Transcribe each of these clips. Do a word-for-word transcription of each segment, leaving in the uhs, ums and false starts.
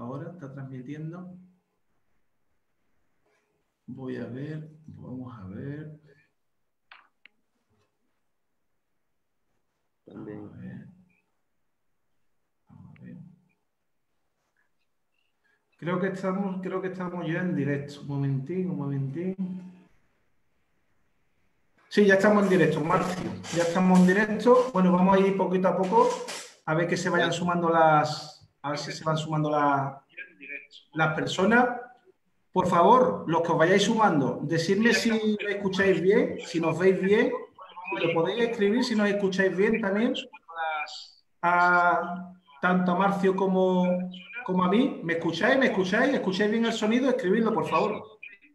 ahora, está transmitiendo. Voy a ver, vamos a ver. También. Vamos a ver. Vamos a ver. Creo que estamos, creo que estamos ya en directo. Un momentín, un momentín. Sí, ya estamos en directo, Marcio. Ya estamos en directo. Bueno, vamos a ir poquito a poco a ver que se vayan sumando las, a ver si se van sumando las, las personas. Por favor, los que os vayáis sumando, decidme si lo escucháis bien, si nos veis bien, y lo podéis escribir si nos escucháis bien también. A, tanto a Marcio como, como a mí. ¿Me escucháis? ¿Me escucháis? ¿Escucháis bien el sonido? Escribidlo, por favor.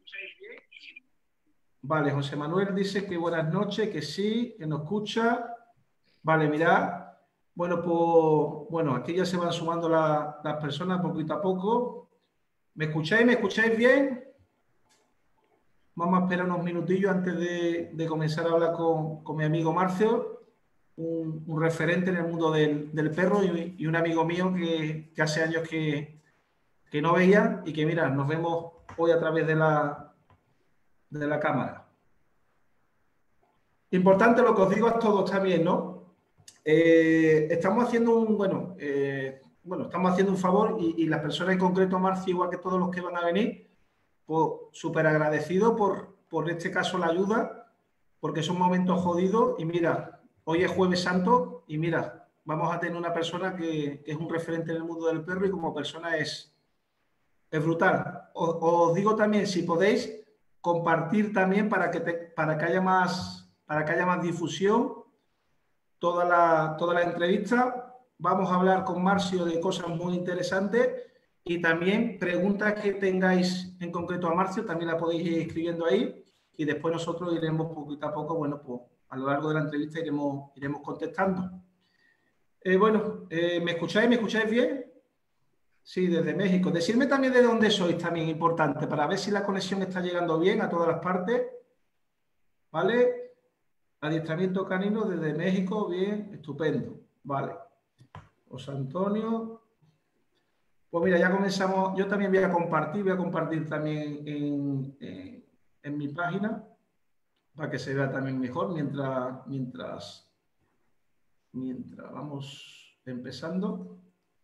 Vale, José Manuel dice que buenas noches, que sí, que nos escucha. Vale, mirad. Bueno, pues bueno, aquí ya se van sumando la, las personas poquito a poco. ¿Me escucháis? ¿Me escucháis bien? Vamos a esperar unos minutillos antes de, de comenzar a hablar con, con mi amigo Marcio, un, un referente en el mundo del, del perro y, y un amigo mío que, que hace años que, que no veía y que, mira, nos vemos hoy a través de la, de la cámara. Importante lo que os digo a todos también, ¿no? Eh, estamos haciendo un, bueno, eh, bueno, estamos haciendo un favor y, y las personas en concreto, Marcio, igual que todos los que van a venir, pues súper agradecido por, por este caso la ayuda, porque son momentos jodidos y mira, hoy es Jueves Santo y mira, vamos a tener una persona que, que es un referente en el mundo del perro y como persona es, es brutal. Os, os digo también, si podéis, compartir también para que, te, para que haya más, para que haya más difusión toda la, toda la entrevista. Vamos a hablar con Marcio de cosas muy interesantes y también preguntas que tengáis en concreto a Marcio, también la podéis ir escribiendo ahí y después nosotros iremos poquito a poco, bueno, pues a lo largo de la entrevista iremos, iremos contestando. Eh, bueno, eh, ¿me escucháis? ¿Me escucháis bien? Sí, desde México. Decidme también de dónde sois, también importante, para ver si la conexión está llegando bien a todas las partes. ¿Vale? Adiestramiento canino desde México, bien, estupendo. Vale. José Antonio. Pues mira, ya comenzamos. Yo también voy a compartir, voy a compartir también en, en, en mi página para que se vea también mejor mientras, mientras, mientras vamos empezando.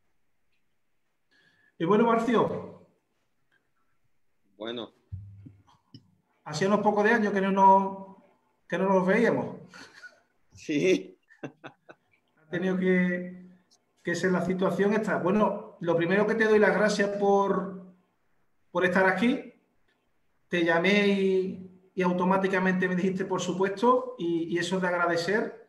Y bueno, Marcio. Bueno. Hacía unos pocos de años que no nos, que no nos veíamos. Sí. Ha tenido que, que ser la situación esta. Bueno, lo primero que te doy las gracias por, por estar aquí. Te llamé y, y automáticamente me dijiste por supuesto y, y eso es de agradecer.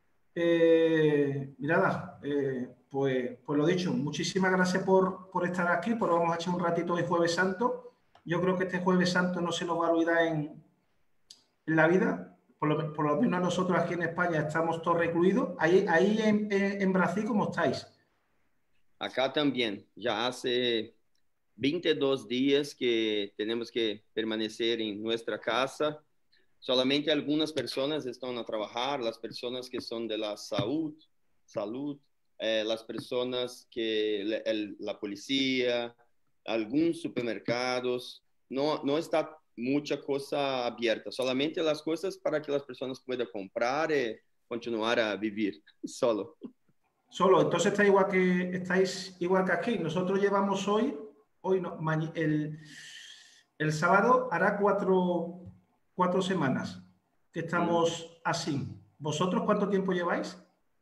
Eh, mirada, eh, pues, pues lo dicho, muchísimas gracias por, por estar aquí, por vamos a echar un ratito de Jueves Santo. Yo creo que este Jueves Santo no se nos va a olvidar en, en la vida. Por lo, por lo menos nosotros aquí en España estamos todos recluidos. Ahí, ahí en, en, en Brasil, ¿cómo estáis? Acá también, ya hace veintidós días que tenemos que permanecer en nuestra casa. Solamente algunas personas están a trabajar, las personas que son de la salud, salud eh, las personas que el, el, la policía, algunos supermercados, no, no está mucha cosa abierta, solamente las cosas para que las personas puedan comprar y continuar a vivir solo. Solo, entonces está igual que, estáis igual que aquí. Nosotros llevamos hoy, hoy no, el, el sábado hará cuatro, cuatro semanas que estamos mm. así. ¿Vosotros cuánto tiempo lleváis?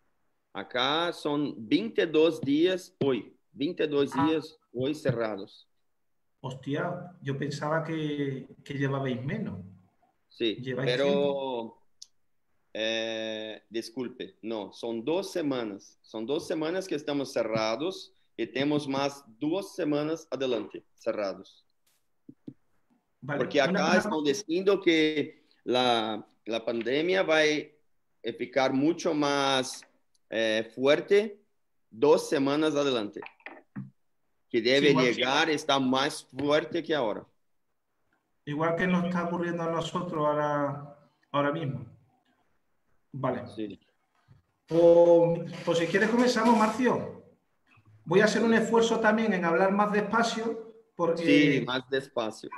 Acá son veintidós días hoy, veintidós ah. días hoy cerrados. Hostia, yo pensaba que, que llevabais menos. Sí, ¿Lleváis pero tiempo? Eh, disculpe, no, son dos semanas, son dos semanas que estamos cerrados y tenemos más dos semanas adelante cerrados. Vale. Porque acá una... están diciendo que la, la pandemia va a ficar mucho más eh, fuerte dos semanas adelante, que debe sí, llegar a estar más fuerte que ahora. Igual que nos está ocurriendo a nosotros ahora, ahora mismo. Vale. Sí. Pues, pues si quieres comenzamos, Marcio. voy a hacer un esfuerzo también en hablar más despacio, porque... Sí, más despacio.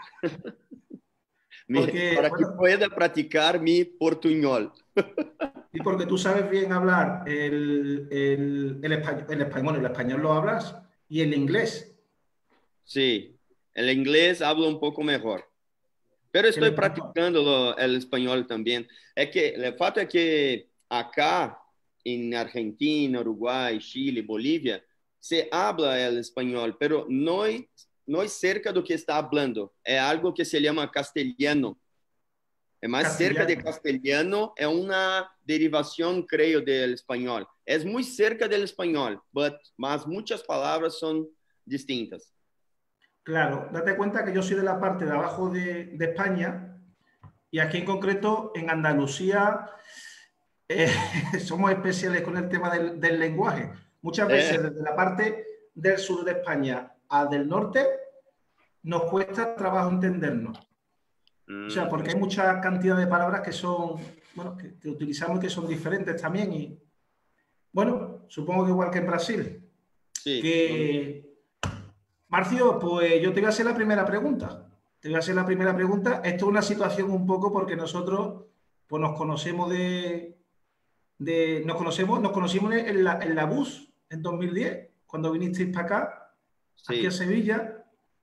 porque Para que bueno, pueda practicar mi portuñol. y porque tú sabes bien hablar el, el, el español, el español, el español lo hablas, y el inglés. Sí, el inglés hablo un poco mejor. Pero Que el estoy español. practicando lo- el español también. Es que el fato es que acá en Argentina, Uruguay, Chile, Bolivia, se habla el español, pero no es, no es cerca do que está hablando. Es algo que se llama castellano. Es más cerca de Castellano. castellano, es una derivación, creo, del español. Es muy cerca del español, but, mas muchas palabras son distintas. Claro, date cuenta que yo soy de la parte de abajo de, de España y aquí en concreto en Andalucía eh, somos especiales con el tema del, del lenguaje. Muchas veces Eh, desde la parte del sur de España a del norte nos cuesta trabajo entendernos. O sea, mm, porque hay mucha cantidad de palabras que son, bueno, que, que utilizamos y que son diferentes también. Y bueno, supongo que igual que en Brasil. sí, lo mismo. Que, Marcio, pues yo te voy a hacer la primera pregunta. Te voy a hacer la primera pregunta. Esto es una situación un poco porque nosotros pues nos conocemos de, de nos conocemos, nos conocimos en la, en la bus en dos mil diez, cuando vinisteis para acá, aquí a Sí. Sevilla.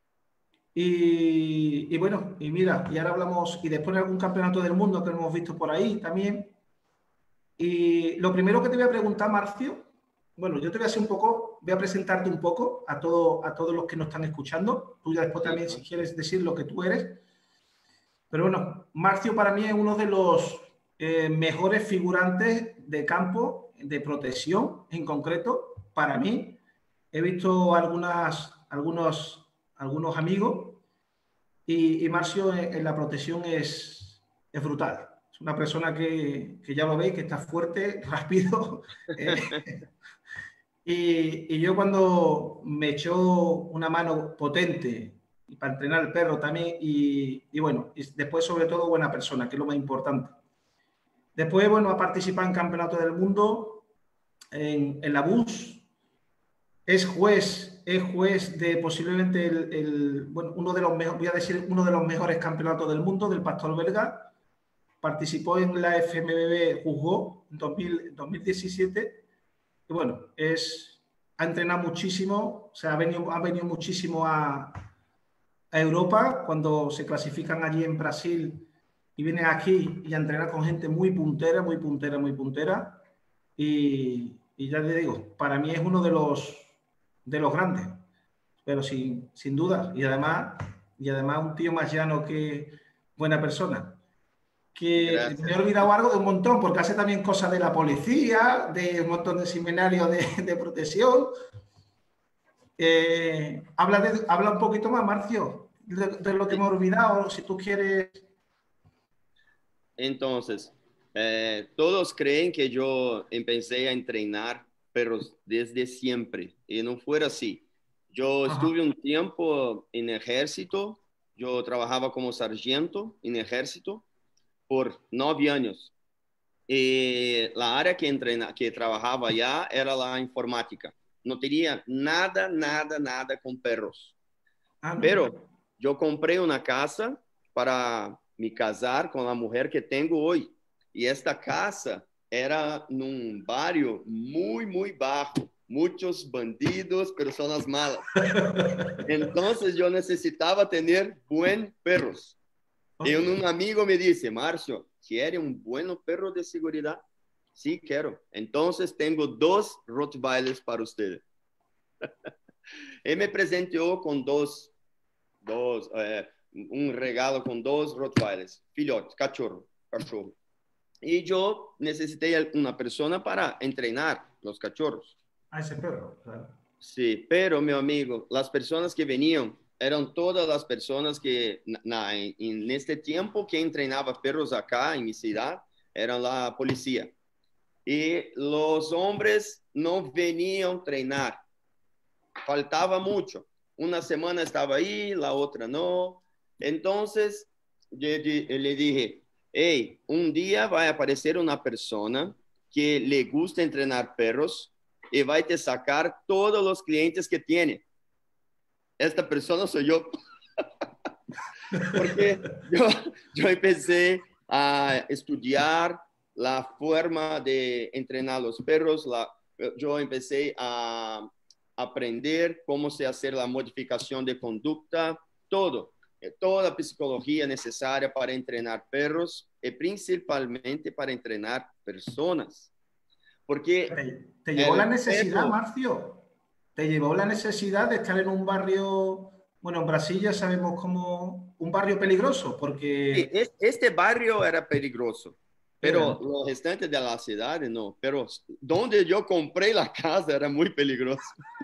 Y, y bueno, y mira, y ahora hablamos, y después de algún campeonato del mundo que hemos visto por ahí también. Y lo primero que te voy a preguntar, Marcio, bueno, yo te voy a hacer un poco, voy a presentarte un poco a, todo, a todos los que nos están escuchando. Tú ya después Sí, también, si claro. quieres decir lo que tú eres. Pero bueno, Marcio para mí es uno de los eh, mejores figurantes de campo, de protección en concreto, para mí. He visto algunas, algunos, algunos amigos y, y Marcio en, en, la protección es, es brutal. Es una persona que, que, ya lo veis, que está fuerte, rápido. Eh, y, y, yo cuando me echó una mano potente y para entrenar el perro también, y, y bueno, y después sobre todo buena persona, que es lo más importante. Después, bueno, ha participado en campeonatos del mundo, en, en la bus, es juez, es juez de posiblemente el, el, bueno, uno de los mejores, voy a decir, uno de los mejores campeonatos del mundo, del pastor belga. Participó en la F M B B, juzgó en dos mil, dos mil diecisiete. Y bueno, es, ha entrenado muchísimo, o sea, ha venido, ha venido muchísimo a, a Europa cuando se clasifican allí en Brasil y vienen aquí y a entrenar con gente muy puntera, muy puntera, muy puntera. Y, y ya te digo, para mí es uno de los, de los grandes, pero sin, sin duda. Y además, y además un tío más llano que buena persona. Que me he Gracias. olvidado algo de un montón, porque hace también cosas de la policía, de un montón de seminarios de, de protección. Eh, habla, de, habla un poquito más, Marcio, de, de lo que me he olvidado, si tú quieres. Entonces, eh, todos creen que yo empecé a entrenar perros desde siempre y no fue así. Yo Ajá. estuve un tiempo en ejército, yo trabajaba como sargento en ejército por nueve años. Y la área que, entrena, que trabajaba allá era la informática. No tenía nada, nada, nada con perros. Ah, no. Pero yo compré una casa para me casar con la mujer que tengo hoy. Y esta casa era en un barrio muy, muy bajo. Muchos bandidos, personas malas. Entonces yo necesitaba tener buen perros. Y Hostia. un amigo me dice, Marcio, ¿quiere un buen perro de seguridad? Sí, quiero. Entonces tengo dos Rottweilers para ustedes. Él me presentó con dos dos, eh, un regalo con dos Rottweilers, filhotes, cachorro, cachorro. Y yo necesité una persona para entrenar los cachorros. A ese perro, claro. Sí, pero mi amigo, las personas que venían eran todas las personas que na, en, en este tiempo que entrenaba perros acá en mi ciudad, eran la policía. Y los hombres no venían a entrenar. Faltaba mucho. Una semana estaba ahí, la otra no. Entonces, yo le dije, hey, un día va a aparecer una persona que le gusta entrenar perros y va a te sacar todos los clientes que tiene. Esta persona soy yo. Porque yo, yo empecé a estudiar la forma de entrenar los perros, la, yo empecé a aprender cómo se hace la modificación de conducta, todo, toda la psicología necesaria para entrenar perros y principalmente para entrenar personas. Porque te, te llevó la necesidad, perro, Marcio, te llevó la necesidad de estar en un barrio, bueno, en Brasil ya sabemos como un barrio peligroso, porque... Sí, este barrio era peligroso. Pero los restantes de la ciudad no. Pero donde yo compré la casa era muy peligroso.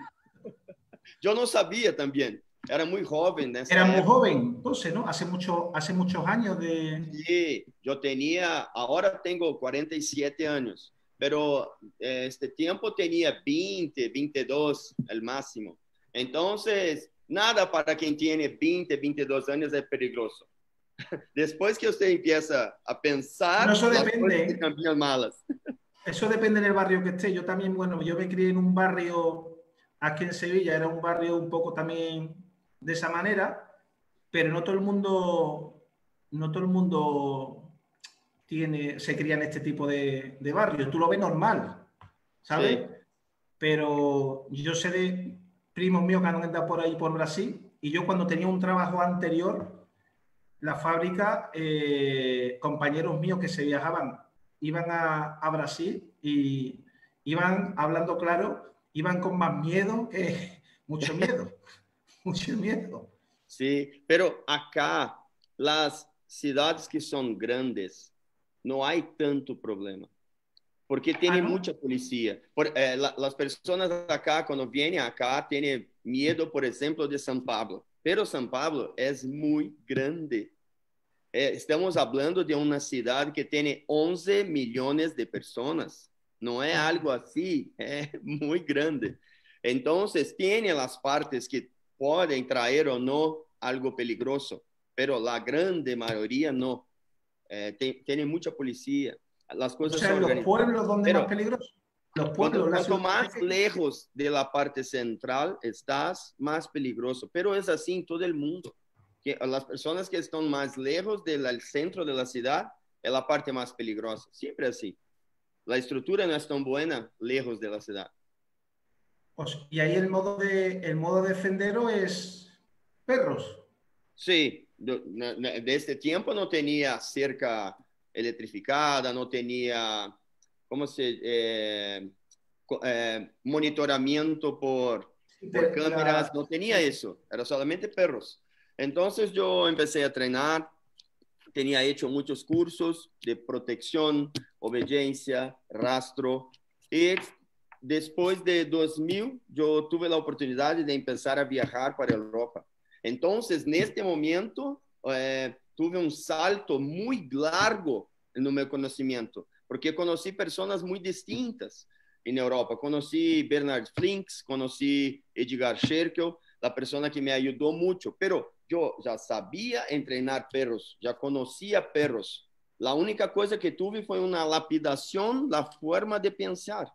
Yo no sabía también. Era muy joven. Era muy joven, entonces, ¿no? Hace, mucho, hace muchos años de... Sí, yo tenía, ahora tengo cuarenta y siete años, pero este tiempo tenía veinte, veintidós el máximo. Entonces, nada para quien tiene veinte, veintidós años es peligroso. Después que usted empieza a pensar, no, eso depende. Las cambian malas. Eso depende del barrio que esté. Yo también, bueno, yo me crié en un barrio aquí en Sevilla, era un barrio un poco también de esa manera, pero no todo el mundo, no todo el mundo tiene, se cría en este tipo de, de barrios. Tú lo ves normal, ¿sabes? Sí. Pero yo sé de primos míos que han andado por ahí por Brasil, y yo cuando tenía un trabajo anterior, la fábrica, eh, compañeros míos que se viajaban, iban a, a Brasil y iban, hablando claro, iban con más miedo que mucho miedo, mucho miedo. Sí, pero acá las ciudades que son grandes no hay tanto problema, porque tiene ah, ¿no? mucha policía. Por, eh, la, las personas acá cuando vienen acá tienen miedo, por ejemplo, de São Paulo, pero São Paulo es muy grande. Eh, estamos hablando de una ciudad que tiene once millones de personas. No es algo así, es muy grande. Entonces, tiene las partes que pueden traer o no algo peligroso, pero la grande mayoría no. Eh, te, tiene mucha policía. Las cosas o sea, son los pueblos donde pero, más peligroso. Los pueblos, cuanto, cuanto más lejos de la parte central estás, más peligroso. Pero es así en todo el mundo. Que las personas que están más lejos del centro de la ciudad es la parte más peligrosa. Siempre así. La estructura no es tan buena lejos de la ciudad. Pues, y ahí el modo de el modo de defendero es perros. Sí, de, de este tiempo no tenía cerca electrificada, no tenía, ¿cómo se eh, eh, monitoramiento por, por cámaras, no tenía eso, era solamente perros. Entonces yo empecé a entrenar, tenía hecho muchos cursos de protección, obediencia, rastro, y después de dos mil yo tuve la oportunidad de empezar a viajar para Europa. Entonces, en este momento, eh, tuve un salto muy largo en mi conocimiento, porque conocí personas muy distintas en Europa. Conocí Bernard Flinks, conocí Edgar Scherkel, la persona que me ayudó mucho, pero yo ya sabía entrenar perros, ya conocía perros. La única cosa que tuve fue una lapidación, la forma de pensar,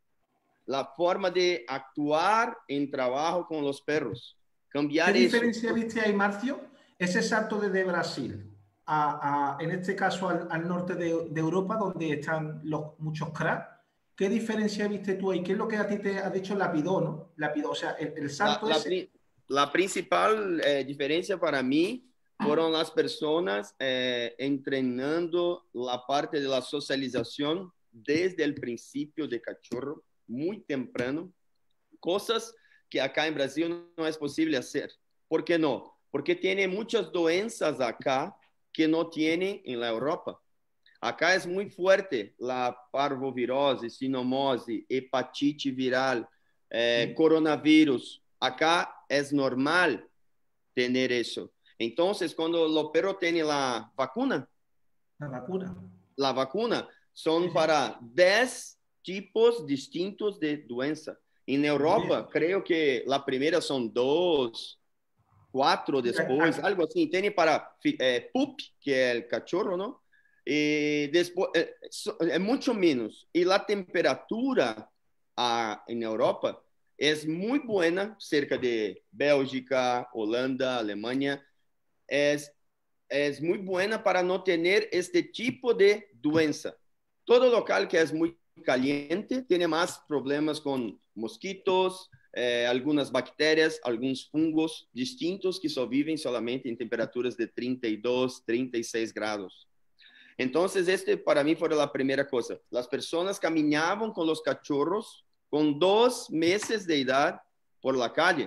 la forma de actuar en trabajo con los perros. Cambiar ¿Qué diferencia eso. viste ahí, Marcio? Ese salto desde Brasil, a, a, en este caso al, al norte de, de Europa, donde están los, muchos cracks. ¿Qué diferencia viste tú ahí? ¿Qué es lo que a ti te ha dicho lapidó, no? Lapidó, o sea, el, el salto la, ese... La, la principal eh, diferencia para mí fueron las personas eh, entrenando la parte de la socialización desde el principio de cachorro, muy temprano, cosas que acá en Brasil no es posible hacer. ¿Por qué no? Porque tiene muchas doenças acá que no tienen en la Europa. Acá es muy fuerte la parvovirose, sinomose, hepatite viral, eh, sí. coronavirus. Acá es normal tener eso. Entonces, cuando los perros tienen la vacuna, la vacuna, la vacuna son sí. para diez tipos distintos de doença. En Europa, sí. creo que la primera son dos, cuatro después, algo así. Tiene para eh, pup, que es el cachorro, ¿no? Y después, eh, es mucho menos. Y la temperatura a, en Europa es muy buena, cerca de Bélgica, Holanda, Alemania, es, es muy buena para no tener este tipo de doença. Todo local que es muy caliente tiene más problemas con mosquitos, eh, algunas bacterias, algunos fungos distintos que sobreviven solamente en temperaturas de treinta y dos, treinta y seis grados. Entonces, este para mí fue la primera cosa. Las personas caminaban con los cachorros con dos meses de edad por la calle.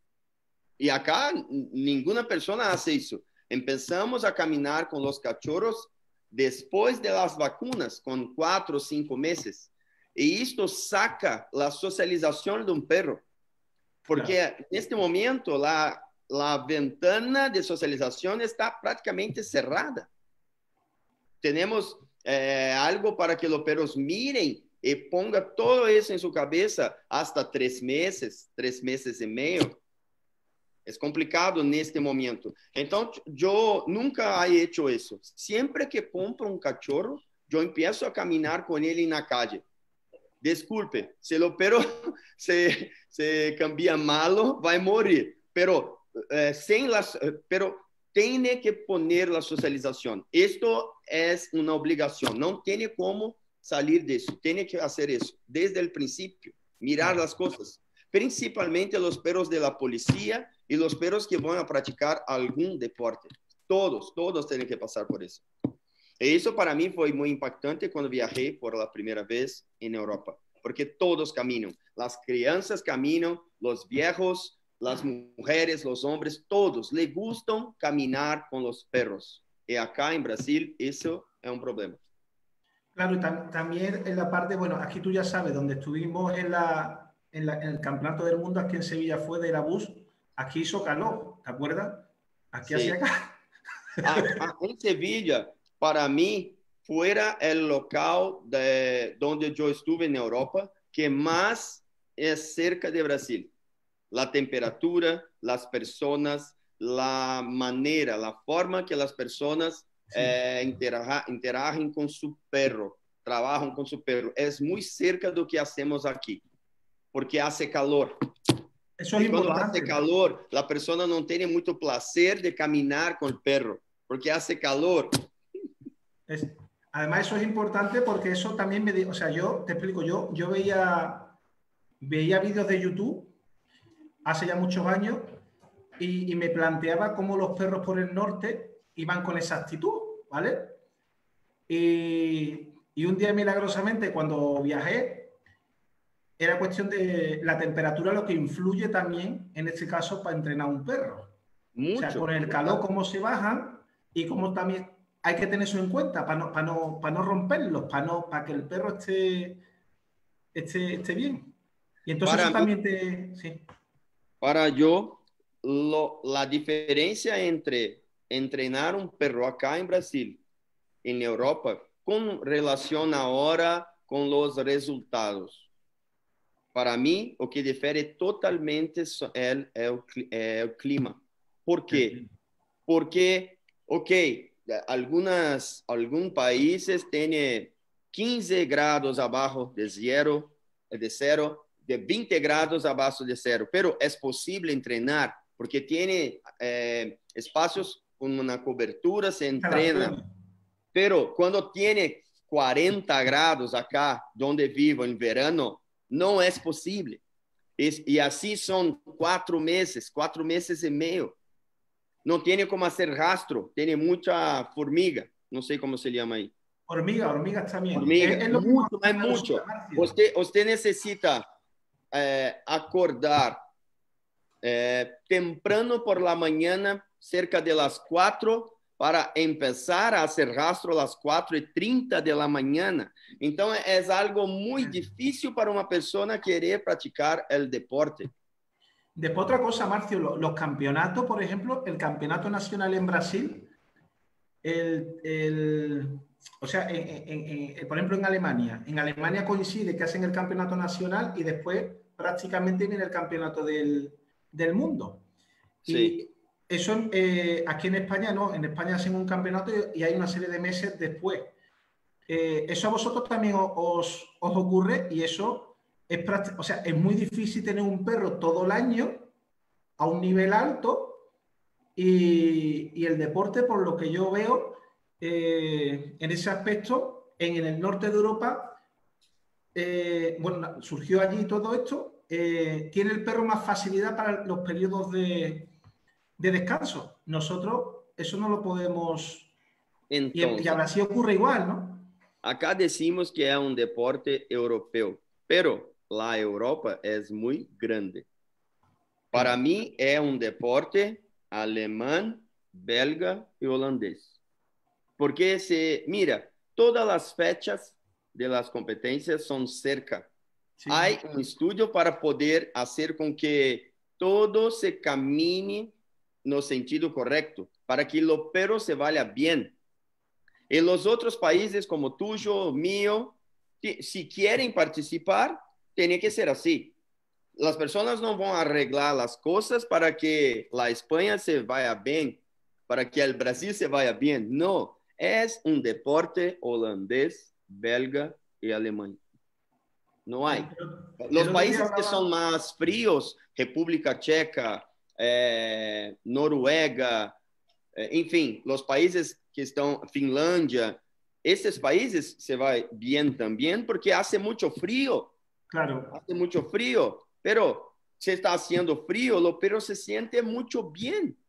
Y acá ninguna persona hace eso. Empezamos a caminar con los cachorros después de las vacunas, con cuatro o cinco meses. Y esto saca la socialización de un perro. Porque claro, en este momento la, la ventana de socialización está prácticamente cerrada. Tenemos eh, algo para que los perros miren y ponga todo eso en su cabeza hasta tres meses, tres meses y medio. Es complicado en este momento. Entonces, yo nunca he hecho eso. Siempre que compro un cachorro, yo empiezo a caminar con él en la calle. Disculpe, si el perro se, se cambia malo, va a morir. Pero, eh, sin las, pero tiene que poner la socialización. Esto es una obligación. No tiene cómo salir de eso. Tiene que hacer eso desde el principio. Mirar las cosas. Principalmente los perros de la policía y los perros que van a practicar algún deporte. Todos, todos tienen que pasar por eso. Y eso para mí fue muy impactante cuando viajé por la primera vez en Europa, porque todos caminan. Las crianzas caminan, los viejos, las mujeres, los hombres, todos les gustan caminar con los perros. Y acá en Brasil eso es un problema. Claro, y tam también en la parte, bueno, aquí tú ya sabes, donde estuvimos en, la, en, la, en el Campeonato del Mundo, aquí en Sevilla fue de Airbus, aquí hizo calor, ¿te acuerdas? Aquí sí. hacia acá. Ah, ah, en Sevilla, para mí, fuera el local de donde yo estuve en Europa, que más es cerca de Brasil. La temperatura, las personas, la manera, la forma que las personas sí. eh, interaja, interagen con su perro, trabajan con su perro, es muy cerca de lo que hacemos aquí, porque hace calor. Eso es y cuando importante. hace calor, la persona no tiene mucho placer de caminar con el perro, porque hace calor. Es, además, eso es importante porque eso también me... O sea, yo te explico, yo, yo veía, veía vídeos de YouTube hace ya muchos años y, y me planteaba cómo los perros por el norte iban con esa actitud, ¿vale? Y, y un día milagrosamente cuando viajé, era cuestión de la temperatura lo que influye también, en este caso, para entrenar a un perro. Mucho. O sea, con el calor, cómo se bajan y cómo también hay que tener eso en cuenta para no, para no, para no romperlos, para, no, para que el perro esté, esté, esté bien. Y entonces para eso mí, también te... Sí. Para yo, lo, la diferencia entre entrenar un perro acá en Brasil, en Europa, con relación ahora con los resultados. Para mí, o que difere totalmente es el, el, el clima. ¿Por qué? Porque, ok, algunas, algunos países tienen quince grados abajo de cero, de cero, de veinte grados abajo de cero, pero es posible entrenar porque tiene eh, espacios con una cobertura, se entrena. Pero cuando tiene cuarenta grados acá, donde vivo en verano, no es posible. Es, y así son cuatro meses, cuatro meses y medio. No tiene como hacer rastro, tiene mucha formiga, no sé cómo se llama ahí. Hormiga, hormiga está bien. Hormiga, es, es lo mucho, hay mucho. Usted, usted necesita eh, acordar eh, temprano por la mañana, cerca de las cuatro, para empezar a hacer rastro a las cuatro y treinta de la mañana. Entonces, es algo muy difícil para una persona querer practicar el deporte. Después otra cosa, Marcio, los, los campeonatos, por ejemplo, el campeonato nacional en Brasil, el, el, o sea, en, en, en, por ejemplo, en Alemania. En Alemania coincide que hacen el campeonato nacional y después prácticamente viene el campeonato del, del mundo. Sí. Y eso eh, aquí en España no, en España hacen un campeonato y, y hay una serie de meses después. Eh, eso a vosotros también os, os ocurre y eso es, o sea, es muy difícil tener un perro todo el año a un nivel alto y, y el deporte, por lo que yo veo, eh, en ese aspecto, en, en el norte de Europa, eh, bueno, surgió allí todo esto, eh, tiene el perro más facilidad para los periodos de, de descanso. Nosotros eso no lo podemos... Entonces, y, y a Brasil ocurre igual, ¿no? acá decimos que es un deporte europeo, pero la Europa es muy grande. Para Claro. mí es un deporte alemán, belga y holandés. Porque se, mira, todas las fechas de las competencias son cerca. Sí. Hay un estudio para poder hacer con que todo se camine no sentido correcto, para que el perro se vaya bien. En los otros países como tuyo, mío, si quieren participar, tiene que ser así. Las personas no van a arreglar las cosas para que la España se vaya bien, para que el Brasil se vaya bien. No, es un deporte holandés, belga y alemán. No hay. Los países que son más fríos, República Checa, eh, Noruega, eh, en fin, los países que están, Finlandia, estos países se va bien también porque hace mucho frío. Claro. Hace mucho frío, pero se está haciendo frío, lo pero se siente mucho bien.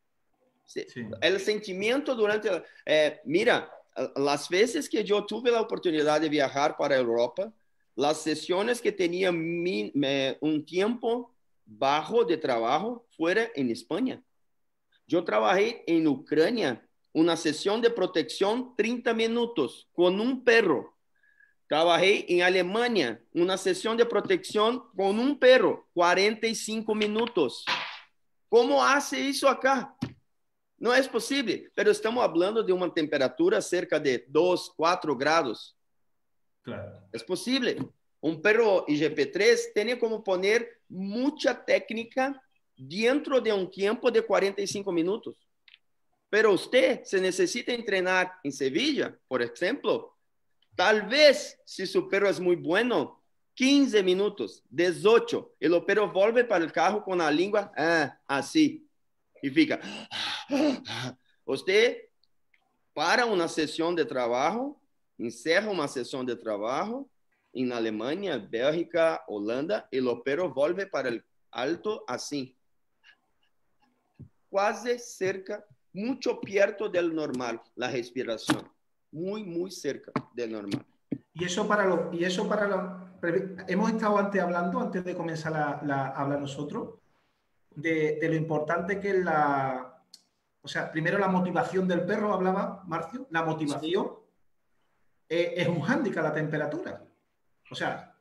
Sí. El sentimiento durante, eh, mira, las veces que yo tuve la oportunidad de viajar para Europa, las sesiones que tenía mi, me, un tiempo bajo de trabajo fuera en España. Yo trabajé en Ucrania, una sesión de protección treinta minutos con un perro. Trabajé en Alemania, una sesión de protección con un perro, cuarenta y cinco minutos. ¿Cómo hace eso acá? No es posible, pero estamos hablando de una temperatura cerca de dos, cuatro grados. Claro. Es posible. Un perro I G P tres tiene como poner mucha técnica dentro de un tiempo de cuarenta y cinco minutos. Pero usted se necesita entrenar en Sevilla, por ejemplo. Tal vez, si su perro es muy bueno, quince minutos, dieciocho, y el perro vuelve para el carro con la lengua ah, así. Y fica. Usted para una sesión de trabajo, encerra una sesión de trabajo en Alemania, Bélgica, Holanda, y el perro vuelve para el alto así. Quase cerca, mucho pierto del normal, la respiración. Muy, muy cerca del normal. Y eso para lo, y eso para lo, hemos estado antes hablando, antes de comenzar a, la, a hablar nosotros, de, de lo importante que es la, o sea, primero la motivación del perro, hablaba Marcio, la motivación sí. es, es un hándicap la temperatura. O sea,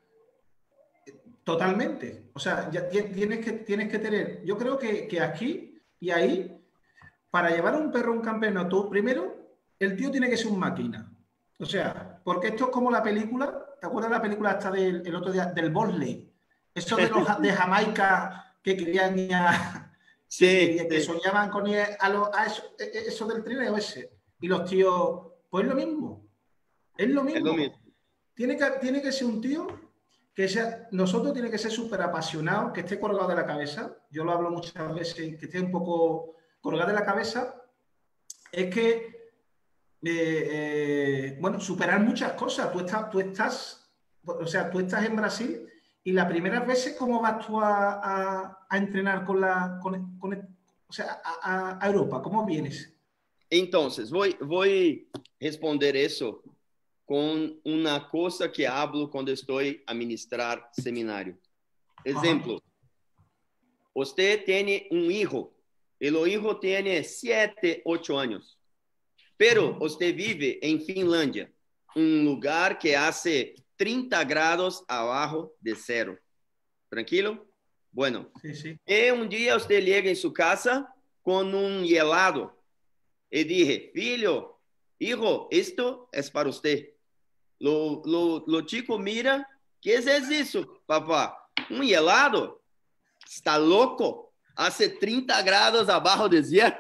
totalmente. O sea, ya tienes que, tienes que tener, yo creo que, que aquí y ahí, para llevar a un perro a un campeonato, primero, el tío tiene que ser un máquina. O sea, porque esto es como la película, ¿te acuerdas de la película esta del el otro día, del Bosley? Eso de los de Jamaica que querían ir a, sí, que, sí. que soñaban con ir a, lo, a eso, eso del trineo ese. Y los tíos, pues es lo mismo. Es lo mismo. Es lo mismo. Tiene, que, tiene que ser un tío que sea, nosotros tiene que ser súper apasionado, que esté colgado de la cabeza. Yo lo hablo muchas veces, que esté un poco colgado de la cabeza. Es que Eh, eh, bueno, superar muchas cosas. Tú estás, tú estás, o sea, tú estás en Brasil y las primeras veces, ¿cómo vas tú a, a, a entrenar con la, con, con, o sea, a, a Europa? ¿Cómo vienes? Entonces, voy, voy a responder eso con una cosa que hablo cuando estoy a ministrar seminario. Ejemplo, ajá. Usted tiene un hijo, el hijo tiene siete, ocho años. Pero usted vive en Finlandia, un lugar que hace treinta grados abajo de cero. ¿Tranquilo? Bueno, sí, sí. Y un día usted llega en su casa con un helado y dije, filho, hijo, esto es para usted. Lo, lo, lo chico mira, ¿qué es eso, papá? Un helado. Está loco. Hace treinta grados abajo de cero.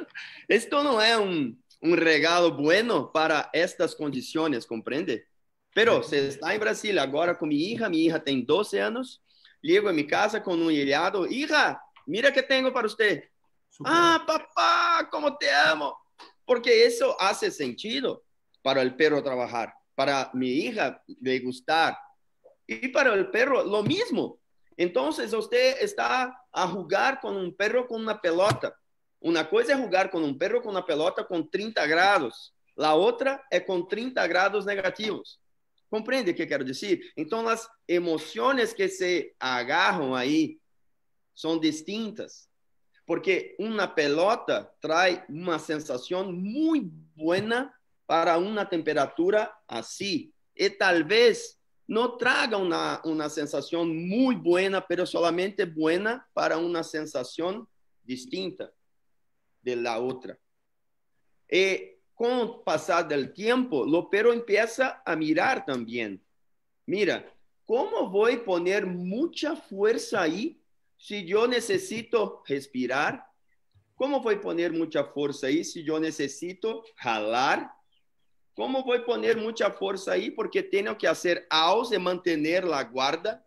Esto no es un... un regalo bueno para estas condiciones, ¿comprende? Pero se está en Brasil ahora con mi hija, mi hija tiene doce años, llego a mi casa con un helado, hija, mira que tengo para usted. Super. Ah, papá, cómo te amo. Porque eso hace sentido para el perro trabajar, para mi hija le gustar. Y para el perro lo mismo. Entonces usted está a jugar con un perro con una pelota. Una cosa es jugar con un perro con una pelota con treinta grados. La otra es con treinta grados negativos. ¿Comprende qué quiero decir? Entonces las emociones que se agarran ahí son distintas. Porque una pelota trae una sensación muy buena para una temperatura así. Y tal vez no traga una, una sensación muy buena, pero solamente buena para una sensación distinta de la otra. Y con el pasar del tiempo, el perro empieza a mirar también. Mira, ¿cómo voy a poner mucha fuerza ahí si yo necesito respirar? ¿Cómo voy a poner mucha fuerza ahí si yo necesito jalar? ¿Cómo voy a poner mucha fuerza ahí porque tengo que hacer aus y mantener la guarda?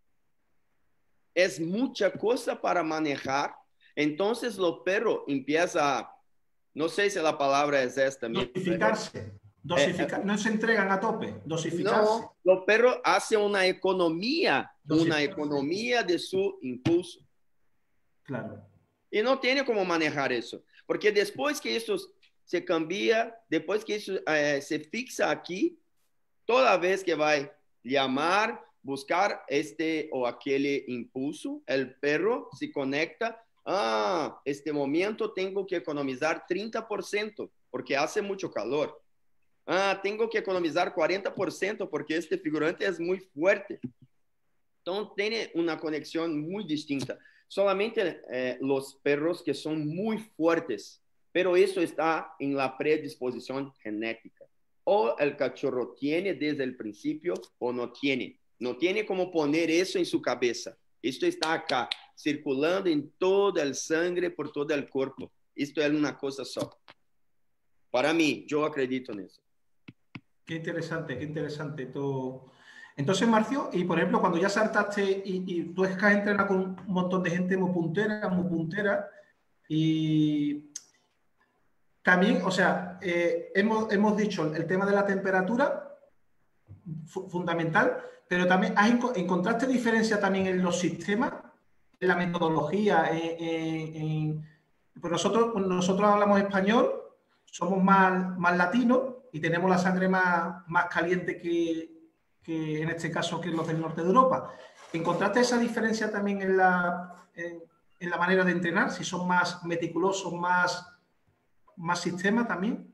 Es mucha cosa para manejar. Entonces, los perros empiezan, no sé si la palabra es esta. Dosificarse. Dosificar, eh, no se entregan a tope, dosificarse. No, los perros hacen una economía, una economía de su impulso. Claro. Y no tiene cómo manejar eso, porque después que eso se cambia, después que eso eh, se fixa aquí, toda vez que va a llamar, buscar este o aquel impulso, el perro se conecta. Ah, este momento tengo que economizar treinta por ciento porque hace mucho calor. Ah, tengo que economizar cuarenta por ciento porque este figurante es muy fuerte. Entonces tiene una conexión muy distinta. Solamente eh, los perros que son muy fuertes, pero eso está en la predisposición genética. O el cachorro tiene desde el principio o no tiene. No tiene como poner eso en su cabeza. Esto está acá, circulando en toda el sangre, por todo el cuerpo. Esto es una cosa só. Para mí, yo acredito en eso. Qué interesante, qué interesante todo. Entonces, Marcio, y por ejemplo, cuando ya saltaste y, y tú es que has entrenado con un montón de gente muy puntera, muy puntera, y también, o sea, eh, hemos, hemos dicho el tema de la temperatura, fu fundamental, pero también has enco encontraste diferencia también en los sistemas, en la metodología, en, en, en, pues nosotros, nosotros hablamos español, somos más, más latinos y tenemos la sangre más, más caliente que, que en este caso que los del norte de Europa. ¿Encontraste esa diferencia también en la, en, en la manera de entrenar? Si son más meticulosos, más, más sistema también.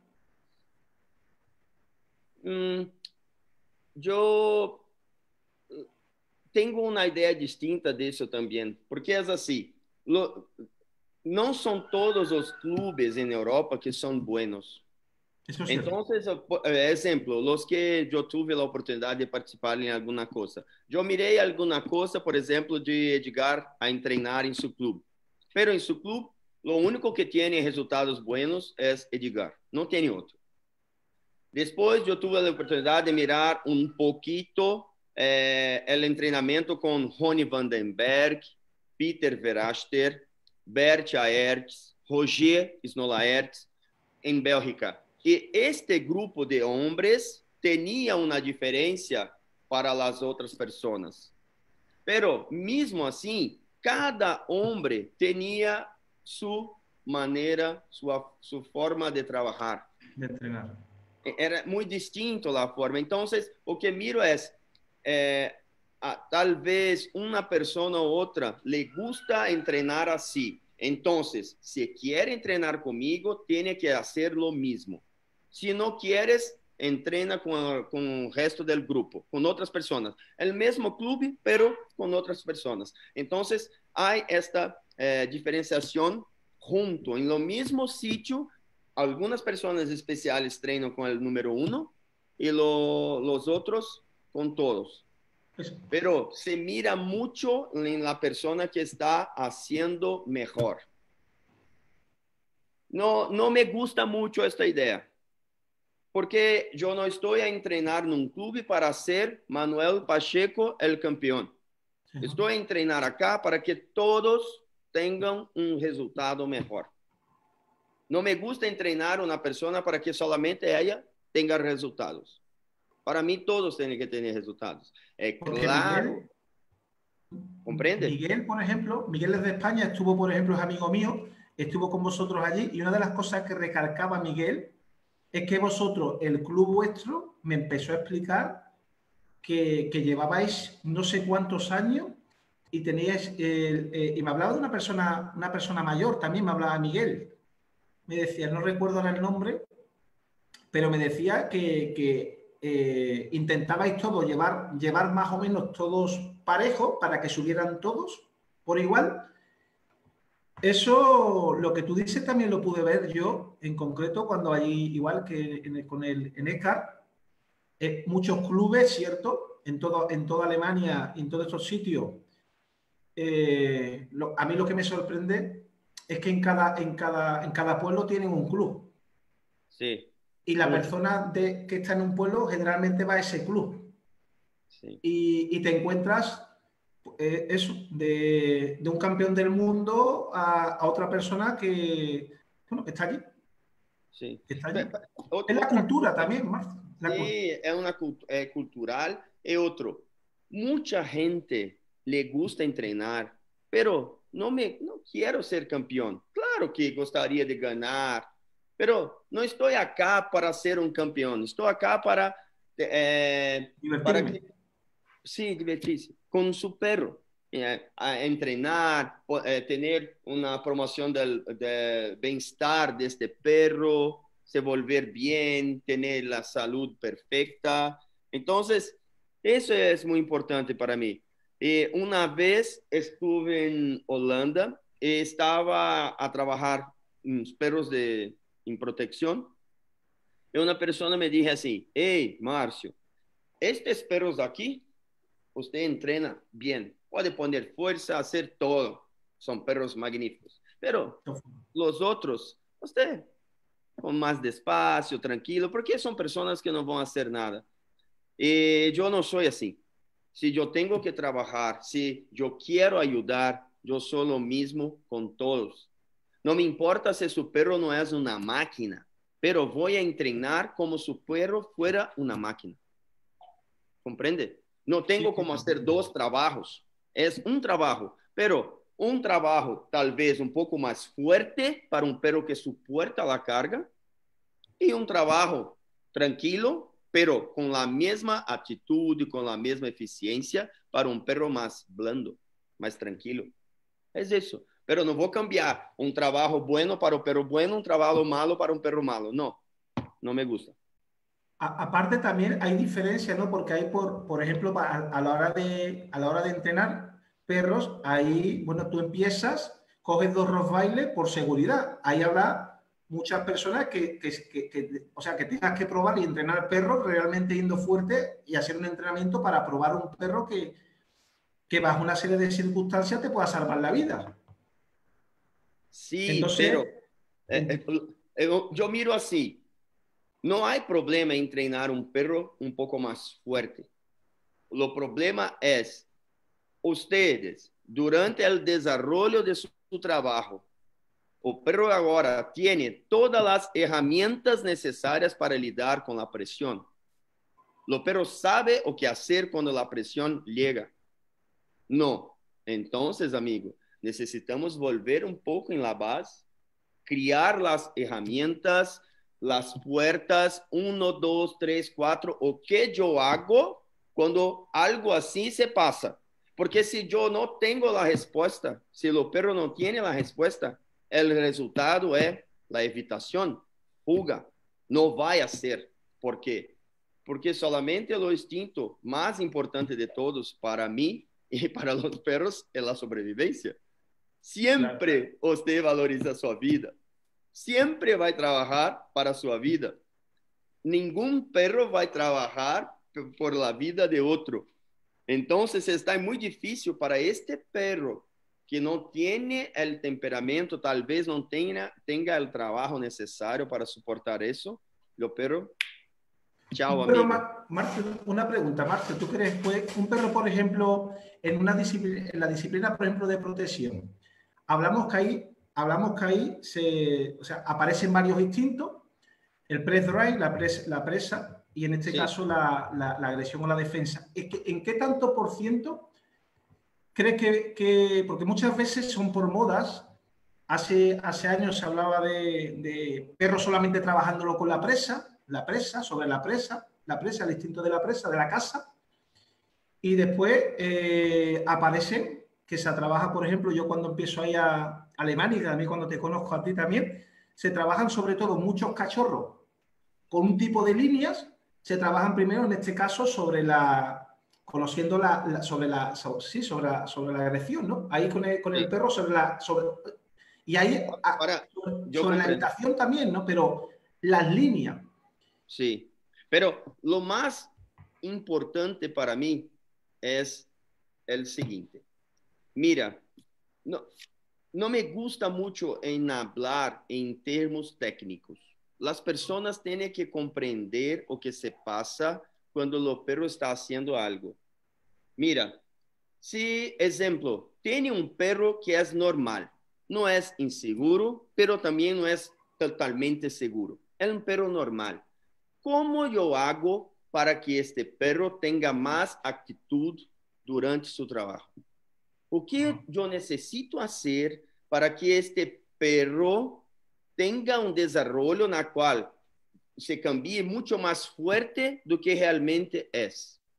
Mm, yo tengo una idea distinta de eso también, porque es así. Lo, no son todos los clubes en Europa que son buenos. Eso es Entonces, por ejemplo, los que yo tuve la oportunidad de participar en alguna cosa. Yo miré alguna cosa, por ejemplo, de Edgar a entrenar en su club. Pero en su club, lo único que tiene resultados buenos es Edgar. No tiene otro. Después yo tuve la oportunidad de mirar un poquito eh, el entrenamiento con Ronnie van den Berg, Peter Veraster, Bert Aerts, Roger Snolaerts, en Bélgica. Y este grupo de hombres tenía una diferencia para las otras personas. Pero mismo así, cada hombre tenía su manera, su, su forma de trabajar. De entrenar. Era muy distinto la forma. Entonces, lo que miro es, eh, a, tal vez una persona u otra le gusta entrenar así. Entonces, si quiere entrenar conmigo, tiene que hacer lo mismo. Si no quieres, entrena con, con el resto del grupo, con otras personas. El mismo club, pero con otras personas. Entonces, hay esta eh, diferenciación junto, en lo mismo sitio. Algunas personas especiales entrenan con el número uno y lo, los otros con todos. Pero se mira mucho en la persona que está haciendo mejor. No, no me gusta mucho esta idea. Porque yo no estoy a entrenar en un club para ser Manuel Pacheco el campeón. Sí. Estoy a entrenar acá para que todos tengan un resultado mejor. No me gusta entrenar a una persona para que solamente ella tenga resultados. Para mí todos tienen que tener resultados. Eh, Porque claro, Miguel, ¿comprende? Miguel, por ejemplo, Miguel es de España, estuvo, por ejemplo, es amigo mío, estuvo con vosotros allí y una de las cosas que recalcaba Miguel es que vosotros, el club vuestro, me empezó a explicar que, que llevabais no sé cuántos años y teníais, eh, eh, y me hablaba de una persona, una persona mayor, también me hablaba Miguel, me decía, no recuerdo ahora el nombre, pero me decía que, que eh, intentabais todos llevar, llevar más o menos todos parejos para que subieran todos por igual. Eso, lo que tú dices, también lo pude ver yo en concreto cuando allí, igual que en el, con el en ESCAR, eh, muchos clubes, ¿cierto? En, todo, en toda Alemania y en todos estos sitios. Eh, lo, a mí lo que me sorprende es que en cada, en cada, en cada pueblo tienen un club. Sí. Y la Un, persona de, que está en un pueblo generalmente va a ese club. sí. Y, y te encuentras eh, eso, de, de, un campeón del mundo a, a otra persona que, bueno, que está allí. Sí. Que está allí. Pe- pe- Es la Otra cultura cosa, también, más. La cultura. sí, es una cult é cultural. Y otro, mucha gente le gusta entrenar, pero no me, no quiero ser campeón. Claro que gustaría de ganar, pero no estoy acá para ser un campeón. Estoy acá para, eh, para Divertirme. que, sí, divertirse con su perro. Eh, a entrenar, eh, tener una promoción del, del bienestar de este perro, se volver bien, tener la salud perfecta. Entonces, eso es muy importante para mí. Eh, una vez estuve en Holanda, eh, estaba a trabajar en perros de, en protección, y una persona me dijo así, hey, Márcio, estos perros aquí usted entrena bien, puede poner fuerza, hacer todo. Son perros magníficos. Pero los otros, usted con más despacio, tranquilo, porque son personas que no van a hacer nada. Y yo no soy así. Si yo tengo que trabajar, si yo quiero ayudar, yo soy lo mismo con todos. No me importa si su perro no es una máquina, pero voy a entrenar como si su perro fuera una máquina. ¿Comprende? No Sí, tengo como hacer dos trabajos. Es un trabajo, pero un trabajo tal vez un poco más fuerte para un perro que soporta la carga y un trabajo tranquilo, pero con la misma actitud y con la misma eficiencia para un perro más blando, más tranquilo. Es eso. Pero no voy a cambiar un trabajo bueno para un perro bueno, un trabajo malo para un perro malo. No, no me gusta. A, aparte también hay diferencia, ¿no? Porque hay, por, por ejemplo, a, a, la hora de, a la hora de entrenar perros, ahí, bueno, tú empiezas, coges dos Rottweiler por seguridad. Ahí habrá muchas personas que, que, que, que, o sea, que tengas que probar y entrenar perros realmente yendo fuerte y hacer un entrenamiento para probar un perro que, que bajo una serie de circunstancias te pueda salvar la vida. Sí, Entonces, pero eh, eh, yo miro así. No hay problema en entrenar un perro un poco más fuerte. Lo problema es ustedes, durante el desarrollo de su, su trabajo, o perro ahora tiene todas las herramientas necesarias para lidar con la presión. Lo perro sabe o qué hacer cuando la presión llega. No. Entonces, amigo, necesitamos volver un poco en la base, crear las herramientas, las puertas, uno, dos, tres, cuatro, o qué yo hago cuando algo así se pasa. Porque si yo no tengo la respuesta, si el perro no tiene la respuesta, el resultado es la evitación, fuga. No va a ser. ¿Por qué? Porque solamente el instinto más importante de todos para mí y para los perros es la sobrevivencia. Siempre usted valoriza su vida. Siempre va a trabajar para su vida. Ningún perro va a trabajar por la vida de otro. Entonces está muy difícil para este perro que no tiene el temperamento, tal vez no tenga, tenga el trabajo necesario para soportar eso. El perro Chao, Un perro, amigo. Ma- Marcio, una pregunta, Marcio, ¿tú crees que un perro, por ejemplo, en, una disciplina, en la disciplina, por ejemplo, de protección, hablamos que ahí, hablamos que ahí se, o sea, aparecen varios instintos, el press drive, la presa, la presa y en este Sí, caso la, la, la agresión o la defensa. ¿En qué, en qué tanto por ciento crees que, que, porque muchas veces son por modas, hace, hace años se hablaba de, de perros solamente trabajándolo con la presa, la presa, sobre la presa, la presa, el instinto de la presa, de la caza, y después eh, aparece que se trabaja, por ejemplo, yo cuando empiezo ahí a Alemania y también cuando te conozco a ti también, se trabajan sobre todo muchos cachorros con un tipo de líneas, se trabajan primero en este caso sobre la, conociendo la, la sobre la, sobre, sí, sobre la, sobre la agresión, ¿no? Ahí con el, con el sí. perro sobre la, sobre, y ahí a, Ahora, sobre, yo sobre la comprendo. habitación también, ¿no? Pero las líneas. Sí, pero lo más importante para mí es el siguiente. Mira, no, no me gusta mucho en hablar en términos técnicos. Las personas tienen que comprender o que se pasa cuando el perro está haciendo algo. Mira, si, ejemplo, tiene un perro que es normal, no es inseguro, pero también no es totalmente seguro. Es un perro normal. ¿Cómo yo hago para que este perro tenga más actitud durante su trabajo? O que eu necessito fazer para que este perro tenha um desenvolvimento na qual se cambie muito mais forte do que realmente é?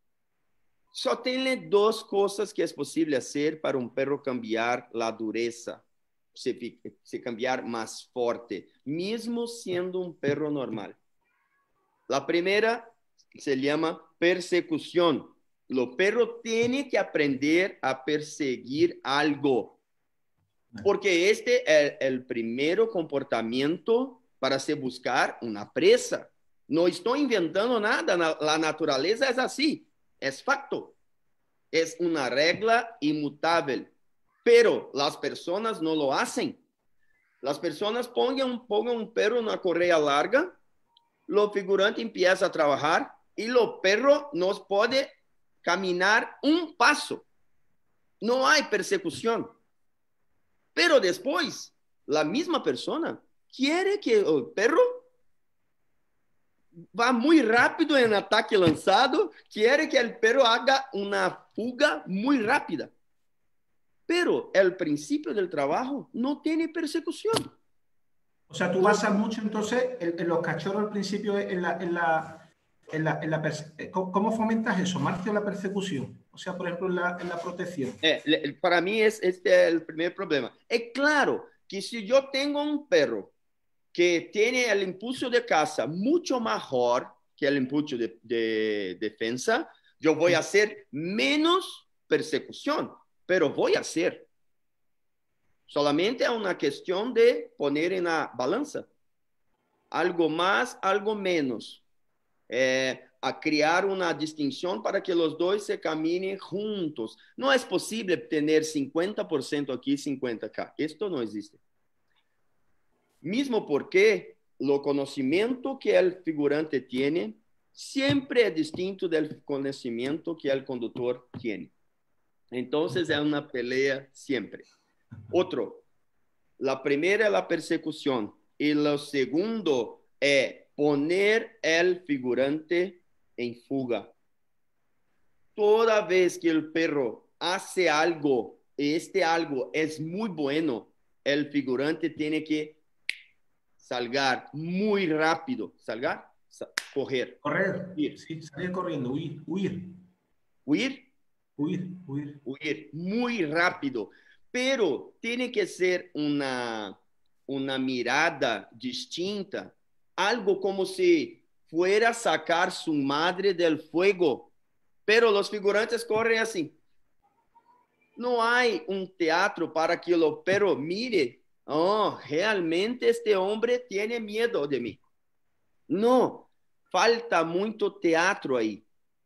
Só tem duas coisas que é possível fazer para um perro cambiar a dureza, se, se cambiar mais forte, mesmo sendo um perro normal. A primeira se chama persecução. O perro tem que aprender a perseguir algo, porque este é o primeiro comportamento para se buscar uma presa. Não estou inventando nada, a natureza é assim, é facto, é uma regra imutável, pero as pessoas não lo hacen. As pessoas pongan, pongan um perro na correia larga, o figurante empieza a trabalhar e o perro não pode caminar um passo. Não há persecução. Pero después, la misma persona quiere que el perro va muy rápido en ataque lanzado, quiere que el perro haga una fuga muy rápida. Pero el principio del trabajo no tiene persecución. O sea, tú basas mucho entonces en, en los cachorros al principio en la, en la, en la, en la ¿cómo fomentas eso, Marcio, la persecución? O sea, por ejemplo, en la, en la protección. Eh, para mí es, este es el primer problema. Es claro que si yo tengo un perro que tiene el impulso de caza mucho mejor que el impulso de, de defensa, yo voy a hacer menos persecución, pero voy a hacer. Solamente es una cuestión de poner en la balanza. Algo más, algo menos. Eh, a crear una distinción para que los dos se caminen juntos. No es posible tener cincuenta por ciento aquí, cincuenta acá. Esto no existe. Mismo porque lo conocimiento que el figurante tiene siempre es distinto del conocimiento que el conductor tiene. Entonces es una pelea siempre. Otro, la primera es la persecución y lo segundo es poner el figurante en fuga. Toda vez que el perro hace algo y este algo es muy bueno, el figurante tiene que salgar muy rápido. Salgar, sa correr. Correr, huir, sí, salir corriendo, huir, huir. Huir, huir, huir. Huir muy rápido. Pero tiene que ser una, una mirada distinta. Algo como si fuera a sacar su madre del fuego. Pero los figurantes corren así. No hay un teatro para que el perro mire, oh, realmente este hombre tiene miedo de mí. No, falta mucho teatro ahí.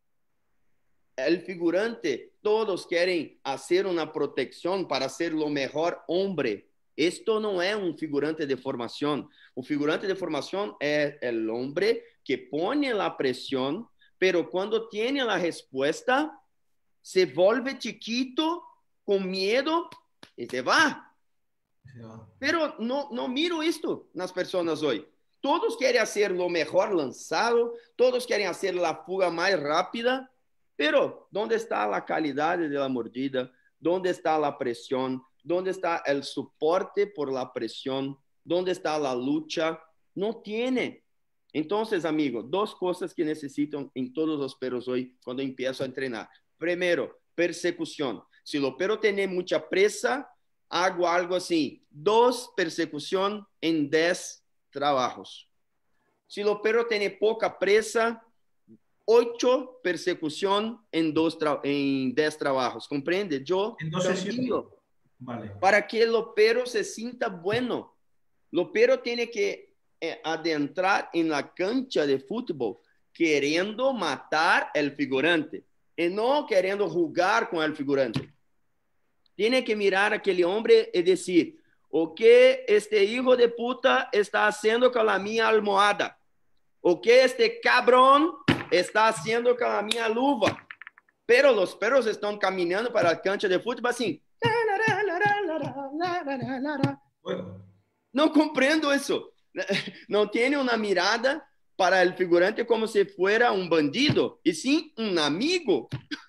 El figurante, todos quieren hacer una protección para ser lo mejor hombre, Esto no es un figurante de formación. Un figurante de formación es el hombre que pone la presión, pero cuando tiene la respuesta, se vuelve chiquito, con miedo, y se va. Pero no, no miro esto en las personas hoy. Todos quieren hacer lo mejor lanzado, todos quieren hacer la fuga más rápida, pero ¿dónde está la calidad de la mordida? ¿Dónde está la presión? ¿Dónde está el soporte por la presión? ¿Dónde está la lucha? No tiene. Entonces, amigos, dos cosas que necesitan en todos los perros hoy cuando empiezo a entrenar. Primero, persecución. Si el perro tiene mucha presa, hago algo así, dos persecución en diez trabajos. Si el perro tiene poca presa, ocho persecución en, dos tra en diez trabajos. ¿Comprende? Yo cambio vale. Para que el perro se sienta bueno. El perro tiene que eh, adentrar en la cancha de fútbol queriendo matar el figurante y no queriendo jugar con el figurante. Tiene que mirar a aquele hombre y decir, o que este hijo de puta está haciendo con la mía almohada, o que este cabrón está haciendo con la mía luva. Pero los perros están caminando para la cancha de fútbol así. Bueno. No comprendo eso. No tiene una mirada para el figurante como si fuera un bandido, y sí un amigo.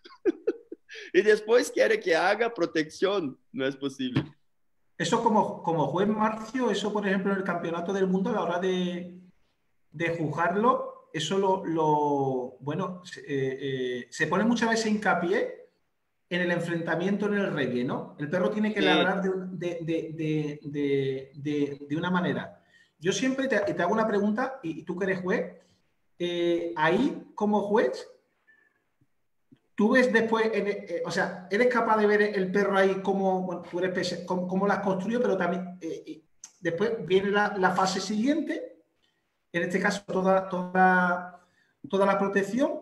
Y después quiere que haga protección. No es posible. Eso como, como juez, Marcio, eso por ejemplo en el campeonato del mundo a la hora de, de juzgarlo, eso lo, lo bueno, eh, eh, se pone muchas veces hincapié en el enfrentamiento en el reggae, ¿no? El perro tiene que sí. ladrar de, de, de, de, de, de una manera. Yo siempre te, te hago una pregunta, y, y tú que eres juez, eh, ahí como juez, tú ves después, en, eh, o sea, eres capaz de ver el perro ahí como, bueno, tú eres, cómo, cómo las construye, pero también eh, después viene la, la fase siguiente, en este caso toda, toda, toda la protección,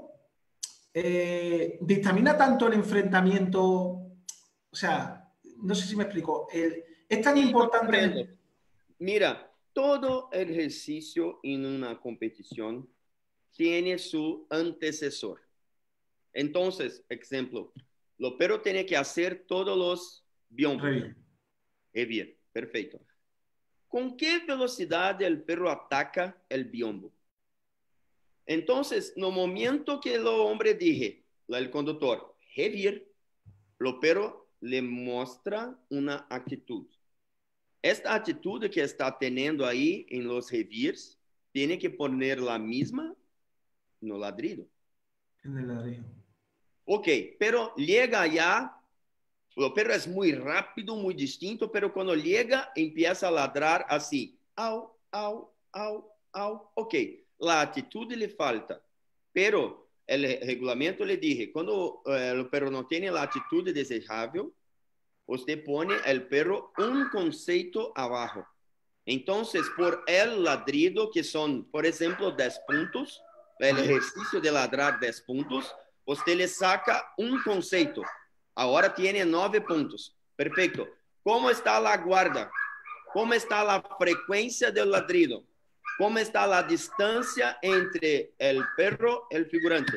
eh, dictamina tanto el enfrentamiento, o sea, no sé si me explico, el, es tan importante... El... Mira, todo ejercicio en una competición tiene su antecesor. Entonces, ejemplo, el perro tiene que hacer todos los biombos. Bien, perfecto. ¿Con qué velocidad el perro ataca el biombo? Entonces, no momento que el hombre dije, el conductor, heavier, el perro le muestra una actitud. Esta actitud que está teniendo ahí en los heaviers, tiene que poner la misma no ladrido. En el ladrido. Ok, pero llega allá, el perro es muy rápido, muy distinto, pero cuando llega empieza a ladrar así. Au, au, au, au. Ok, la actitud le falta, pero el reglamento le dije, cuando eh, el perro no tiene la actitud desejable, usted pone el perro un concepto abajo. Entonces, por el ladrido, que son, por ejemplo, diez puntos, el ejercicio de ladrar diez puntos, usted le saca un concepto. Ahora tiene nueve puntos. Perfecto. ¿Cómo está la guarda? ¿Cómo está la frecuencia del ladrido? ¿Cómo está la distancia entre el perro y el figurante?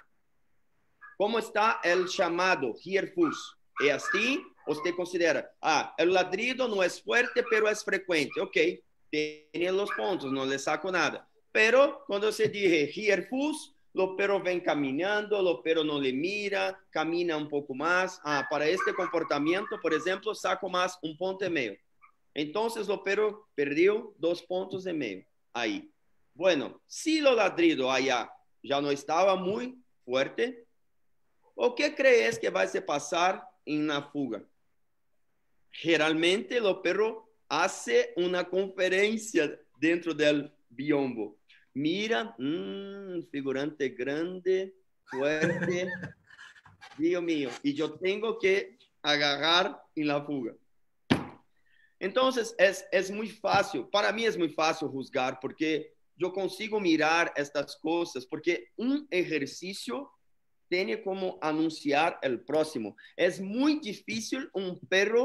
¿Cómo está el llamado? Here fus. Y así usted considera, ah, el ladrido no es fuerte, pero es frecuente. Ok, tiene los puntos, no le saco nada. Pero cuando se dice here fus, el perro ven caminando, el perro no le mira, camina un poco más. Ah, para este comportamiento, por ejemplo, saco más un punto y medio. Entonces, el perro perdió dos puntos y medio ahí. Bueno, si el ladrido allá ya no estaba muy fuerte, ¿o qué crees que va a pasar en la fuga? Generalmente, el perro hace una conferencia dentro del biombo. Mira, mmm, figurante grande, fuerte, Dios mío, y yo tengo que agarrar en la fuga. Entonces, es, es muy fácil, para mí es muy fácil juzgar, porque yo consigo mirar estas cosas, porque un ejercicio tiene como anunciar el próximo. Es muy difícil un perro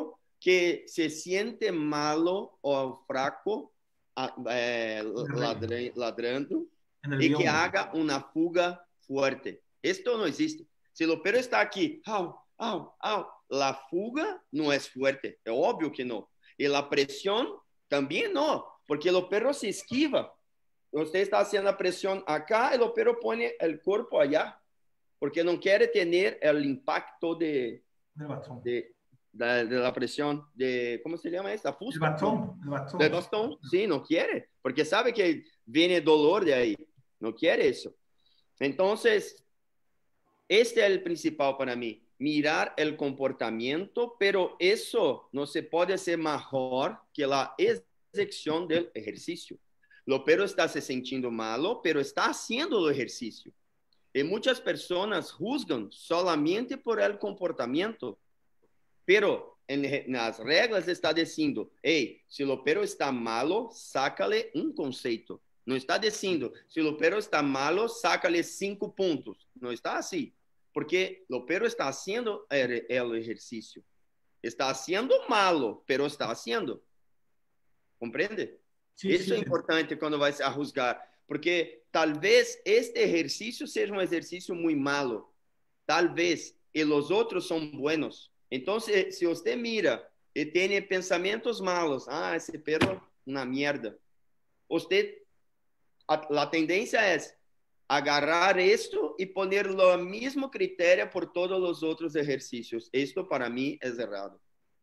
que se siente malo o fraco eh, ladre, ladrando y que haga una fuga fuerte. Esto no existe. Si el perro está aquí, au, au, au, la fuga no es fuerte, es obvio que no. Y la presión también no, porque el perro se esquiva. Usted está haciendo la presión acá, el perro pone el cuerpo allá, porque no quiere tener el impacto de, de, de, de la presión, de, ¿cómo se llama esta? El bastón, el bastón. ¿Del bastón? Sí, no quiere, porque sabe que viene dolor de ahí. No quiere eso. Entonces, este es el principal para mí, mirar el comportamiento, pero eso no se puede hacer mejor que la ejecución del ejercicio. Lo perro está se sintiendo malo, pero está haciendo el ejercicio. Y muchas personas juzgan solamente por el comportamiento, pero en las reglas está diciendo, hey, si el perro está malo, sácale un concepto. No está diciendo, si el perro está malo, sácale cinco puntos. No está así, porque el perro está haciendo el, el ejercicio. Está haciendo malo, pero está haciendo. ¿Comprende? Sí, Eso sí, es sí. importante cuando vais a juzgar, porque tal vez este ejercicio sea un ejercicio muy malo, tal vez, y los otros son buenos. Entonces, si usted mira y tiene pensamientos malos, ah, ese perro, una mierda. Usted, la tendencia es agarrar esto y poner lo mismo criterio por todos los otros ejercicios. Esto para mí es errado.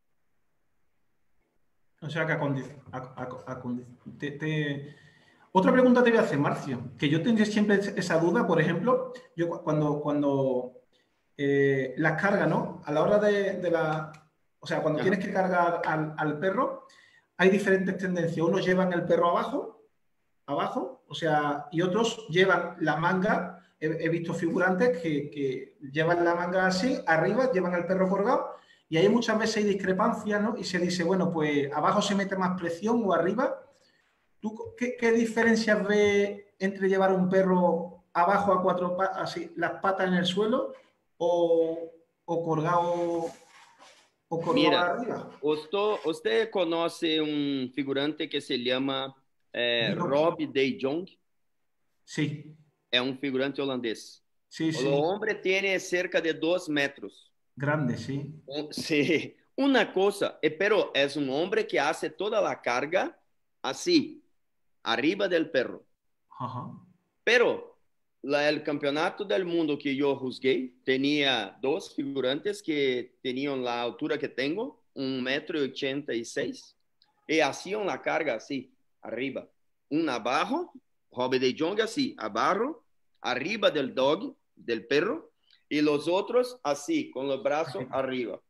O sea que a, a, a, te, te... Otra pregunta te voy a hacer, Marcio, que yo tendría siempre esa duda, por ejemplo, yo cuando, cuando eh, las cargas, ¿no? A la hora de, de la... O sea, cuando Ajá. tienes que cargar al, al perro, hay diferentes tendencias. Unos llevan el perro abajo, abajo, o sea, y otros llevan la manga. He, he visto figurantes que, que llevan la manga así, arriba, llevan el perro colgado, y ahí muchas veces hay discrepancias, ¿no? Y se dice, bueno, pues abajo se mete más presión o arriba. ¿Tú qué, qué diferencias ves entre llevar un perro abajo a cuatro patas, así, las patas en el suelo, o, o colgado, o colgado Mira, arriba? usted, usted conoce un figurante que se llama eh, Rob de Jong. Sí. Es un figurante holandés. Sí, El sí. hombre tiene cerca de dos metros. Grande, sí. Sí, una cosa, pero es un hombre que hace toda la carga así, arriba del perro. Ajá. Pero la, el campeonato del mundo que yo juzgué tenía dos figurantes que tenían la altura que tengo, un metro y ochenta y seis, y hacían la carga así, arriba. Un abajo, Rob de Jong así, abajo, arriba del dog, del perro, y los otros así, con los brazos arriba.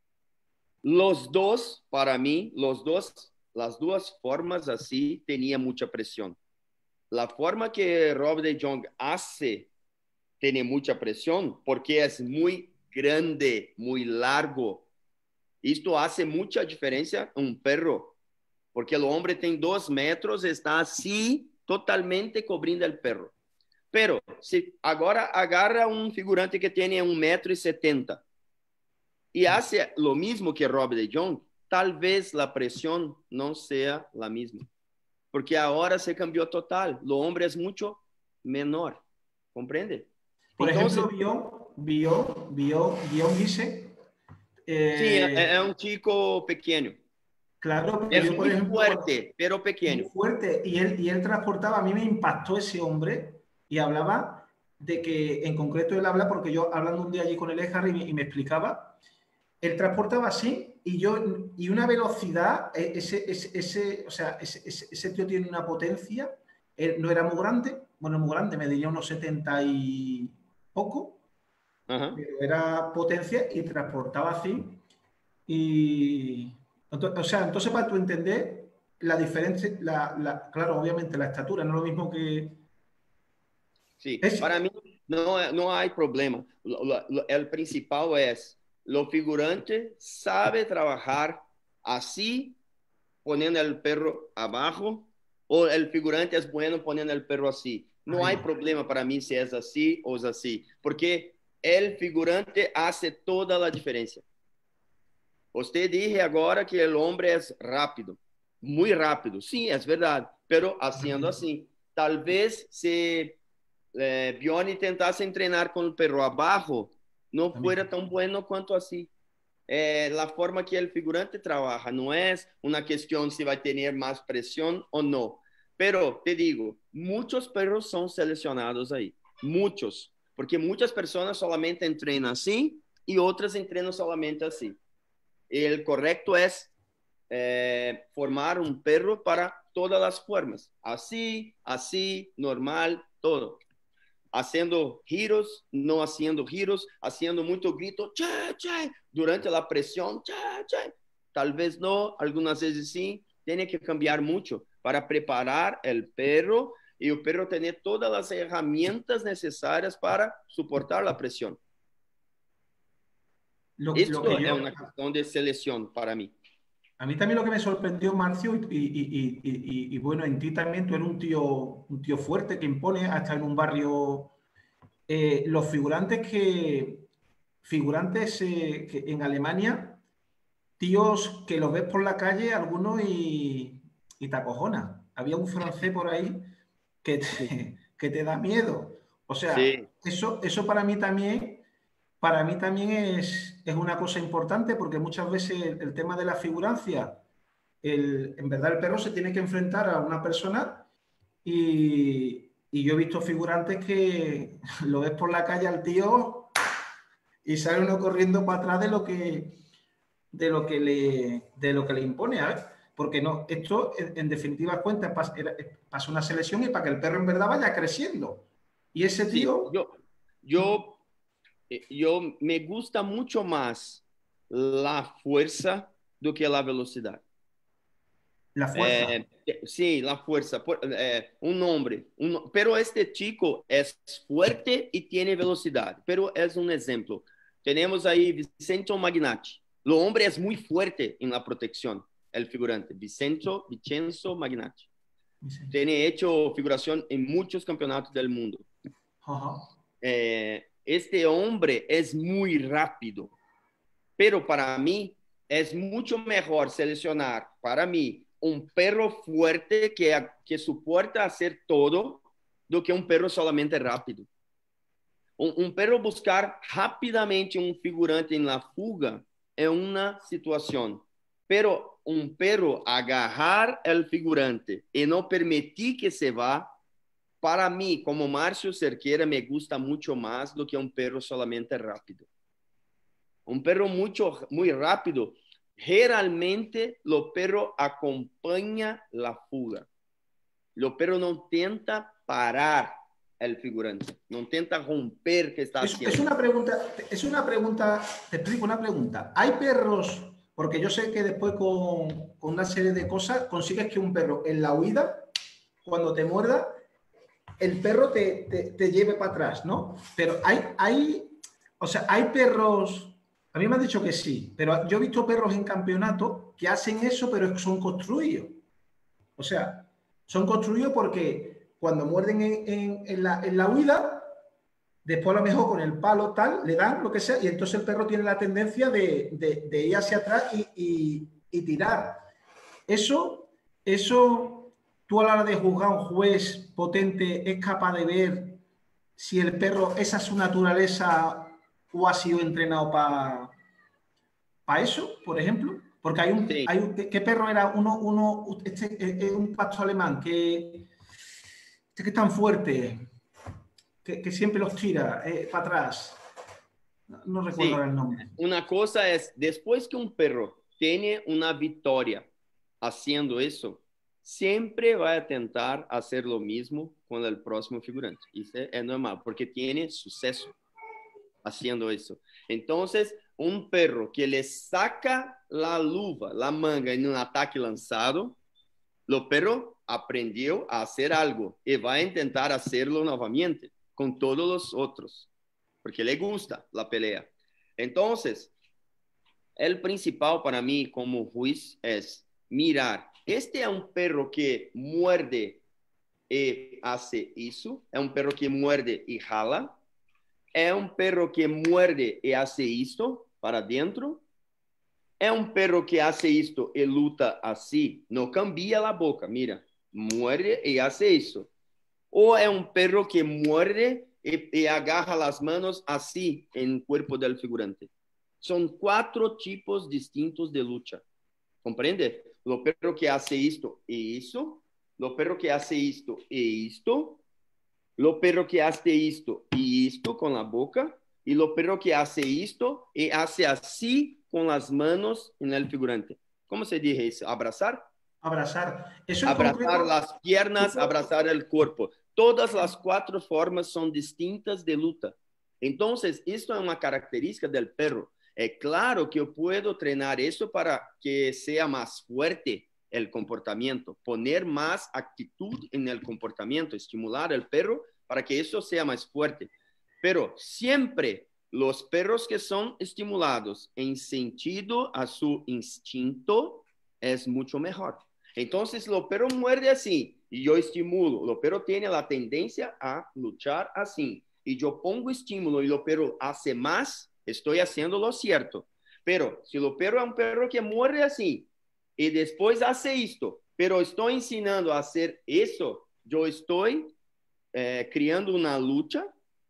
Los dos, para mí, los dos, las dos formas así, tenía mucha presión. La forma que Rob de Jong hace tiene mucha presión porque es muy grande, muy largo. Esto hace mucha diferencia en un perro, porque el hombre tiene dos metros, está así, totalmente cubriendo el perro. Pero si ahora agarra un figurante que tiene un metro y setenta y hace lo mismo que Rob de Jong, tal vez la presión no sea la misma. Porque ahora se cambió total. Lo hombre es mucho menor. ¿Comprende? Por Entonces, ejemplo, vio, vio, vio, vio Guise. Eh, sí, es, es un chico pequeño. Claro, es yo, por muy ejemplo, fuerte, pero pequeño. Muy fuerte. Y él, y él transportaba, a mí me impactó ese hombre y hablaba de que, en concreto, él habla, porque yo hablando un día allí con el Harry y me, y me explicaba, él transportaba así y yo, y una velocidad, ese, ese, ese o sea, ese, ese, ese tío tiene una potencia, él no era muy grande, bueno, muy grande, me diría unos setenta y poco, Ajá. pero era potencia y transportaba así. Y, o sea, entonces para tu entender, la diferencia, la, la, claro, obviamente la estatura no es lo mismo que... Sí, Es, para mí no, no hay problema. Lo, lo, el principal es, lo figurante sabe trabajar así, poniendo el perro abajo, o el figurante es bueno poniendo el perro así. No arriba. hay problema para mí si es así o es así, porque el figurante hace toda la diferencia. Usted dije agora que o homem é rápido, muito rápido. Sim, é verdade, pero haciendo assim. Talvez se eh, Bione tentasse treinar com o perro abaixo, não fuera tão bueno quanto assim. Eh, la forma que el figurante trabaja no es una cuestión si va a tener más presión o no. Pero te digo, muchos perros son seleccionados ahí, muchos, porque muchas personas solamente entrenan así y otras entrenan solamente así. El correcto es eh, formar un perro para todas las formas, así, así, normal, todo. Haciendo giros, no haciendo giros, haciendo mucho grito, che, che, durante la presión, che, che. Tal vez no, algunas veces sí, tiene que cambiar mucho para preparar el perro y el perro tener todas las herramientas necesarias para soportar la presión. Lo, lo Esto que es yo, una cuestión de selección para mí. a mí también lo que me sorprendió, Marcio, y, y, y, y, y bueno, en ti también, tú eres un tío, un tío fuerte que impone hasta en un barrio. Eh, los figurantes que, figurantes eh, que en Alemania, tíos que los ves por la calle, algunos y, y te acojonan. Había un francés por ahí que te, que te da miedo. O sea, Sí. eso, eso para mí también, para mí también es, es una cosa importante porque muchas veces el, el tema de la figurancia, el, en verdad el perro se tiene que enfrentar a una persona y, y yo he visto figurantes que lo ves por la calle al tío y sale uno corriendo para atrás de lo que, de lo que, le, de lo que le impone, a ver. Porque no, esto en, en definitiva cuenta pasa, pasa una selección y para que el perro en verdad vaya creciendo. Y ese Sí, tío... yo, yo, yo me gusta mucho más la fuerza do que la velocidad. La fuerza. Eh, sí, la fuerza. Por, eh, un hombre, un, pero este chico es fuerte y tiene velocidad, pero es un ejemplo. Tenemos ahí Vicente Magnacci. El hombre es muy fuerte en la protección, el figurante. Vicenzo, Vicenzo Magnacci. Tiene hecho figuración en muchos campeonatos del mundo. Ajá. Eh, este hombre es muy rápido, pero para mí es mucho mejor seleccionar, para mí, un perro fuerte que, que soporta hacer todo do que un perro solamente rápido. Un, un perro buscar rápidamente un figurante en la fuga es una situación, pero un perro agarrar el figurante y no permitir que se va, para mí, como Márcio Cerqueira, me gusta mucho más do que un perro solamente rápido. Un perro mucho, muy rápido, generalmente los perros acompañan la fuga. Los perros no tenta parar el figurante, no tenta romper que está Es, haciendo. es una pregunta, es una pregunta, te explico una pregunta. ¿Hay perros, porque yo sé que después con, con una serie de cosas consigues que un perro en la huida, cuando te muerda, el perro te, te, te lleve para atrás, ¿no? Pero hay, hay, o sea, hay perros, a mí me han dicho que sí, pero yo he visto perros en campeonato que hacen eso, pero son construidos. O sea, son construidos porque cuando muerden en, en, en, la, en la huida, después a lo mejor con el palo tal, le dan lo que sea, y entonces el perro tiene la tendencia de, de, de ir hacia atrás y, y, y tirar. Eso, eso... Tú a la hora de juzgar a un juez potente es capaz de ver si el perro, esa es su naturaleza o ha sido entrenado para pa eso, por ejemplo. Porque hay un, Sí. hay un ¿qué perro era? Uno, uno este es un pastor alemán que, este que es tan fuerte, que, que siempre los tira eh, para atrás. No, no recuerdo Sí. ahora el nombre. Una cosa es, después que un perro tiene una victoria haciendo eso, siempre va a tentar hacer lo mismo con el próximo figurante. Eso es normal, porque tiene suceso haciendo eso. Entonces, un perro que le saca la luva, la manga en un ataque lanzado, el perro aprendió a hacer algo y va a intentar hacerlo nuevamente con todos los otros, porque le gusta la pelea. Entonces, el principal para mí como juez es mirar, este es un perro que muerde y hace eso, es un perro que muerde y jala, es un perro que muerde y hace esto para adentro, É um perro que hace isto e luta assim, não cambia a boca, mira, muerde e hace isso. Ou é um perro que muerde e, e agarra as manos assim em corpo del figurante. São quatro tipos distintos de luta. Compreende? O perro que hace isto e isso, o perro que hace isto e isto, o perro que hace isto e isto com a boca, e o perro que hace isto e hace assim com as manos en el figurante. ¿Cómo se dice eso? ¿Abrazar? Abrazar. Eso en Abrazar concreto, las piernas, abrazar el cuerpo. Todas las cuatro formas son distintas de luta. Entonces, esto es una característica del perro. Es claro que yo puedo entrenar eso para que sea más fuerte el comportamiento, poner más actitud en el comportamiento, estimular al perro para que eso sea más fuerte. Pero siempre los perros que son estimulados en sentido a su instinto es mucho mejor. Entonces, el perro muerde así y yo estimulo. El perro tiene la tendencia a luchar así y yo pongo estímulo y el perro hace más, estoy haciendo lo cierto. Pero si el perro es un perro que muerde así y después hace esto, pero estoy enseñando a hacer eso, yo estoy eh, creando una lucha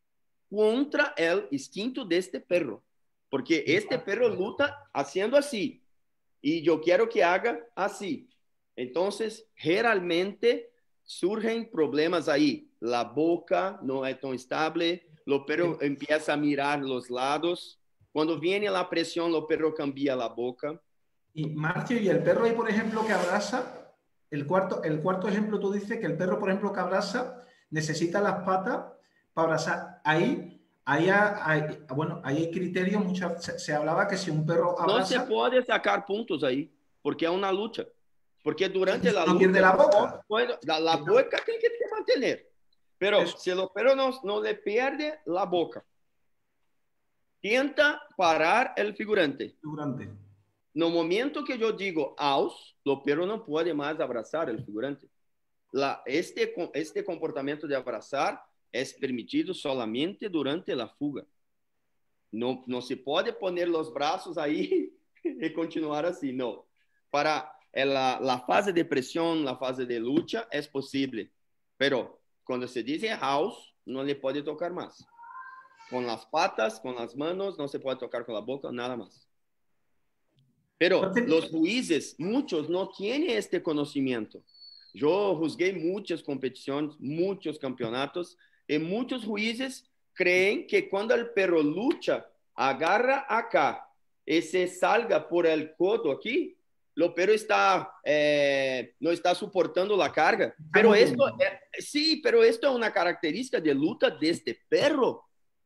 contra el instinto de este perro. Porque este perro luta haciendo así y yo quiero que haga así. Entonces, generalmente surgen problemas ahí. La boca no es tan estable, el perro empieza a mirar los lados. Cuando viene la presión, el perro cambia la boca. Y Marcio, y el perro ahí, por ejemplo, que abraza, el cuarto, el cuarto ejemplo tú dices que el perro, por ejemplo, que abraza, necesita las patas para abrazar. Ahí, ahí, hay, bueno, ahí hay criterios, muchas, se, se hablaba que si un perro abraza... No se puede sacar puntos ahí, porque es una lucha. Porque durante la no lucha... pierde la boca. Puede, la, la boca tiene que mantener. Pero Eso. si el perro no, no le pierde la boca, tenta parar el figurante. Figurante. No momento que yo digo aus, el perro no puede más abrazar el figurante. La, este, este comportamiento de abrazar es permitido solamente durante la fuga. No, no se puede poner los brazos ahí y continuar así, no. Para la, la fase de presión, la fase de lucha es posible, pero cuando se dice house, no le puede tocar más. Con las patas, con las manos, no se puede tocar con la boca, nada más. Pero los jueces, muchos no tienen este conocimiento. Yo juzgué muchas competiciones, muchos campeonatos, y muchos jueces creen que cuando el perro lucha, agarra acá y se salga por el codo aquí, el perro está, eh, no está soportando la carga. Pero esto, eh, sí, pero esto es una característica de lucha de este perro.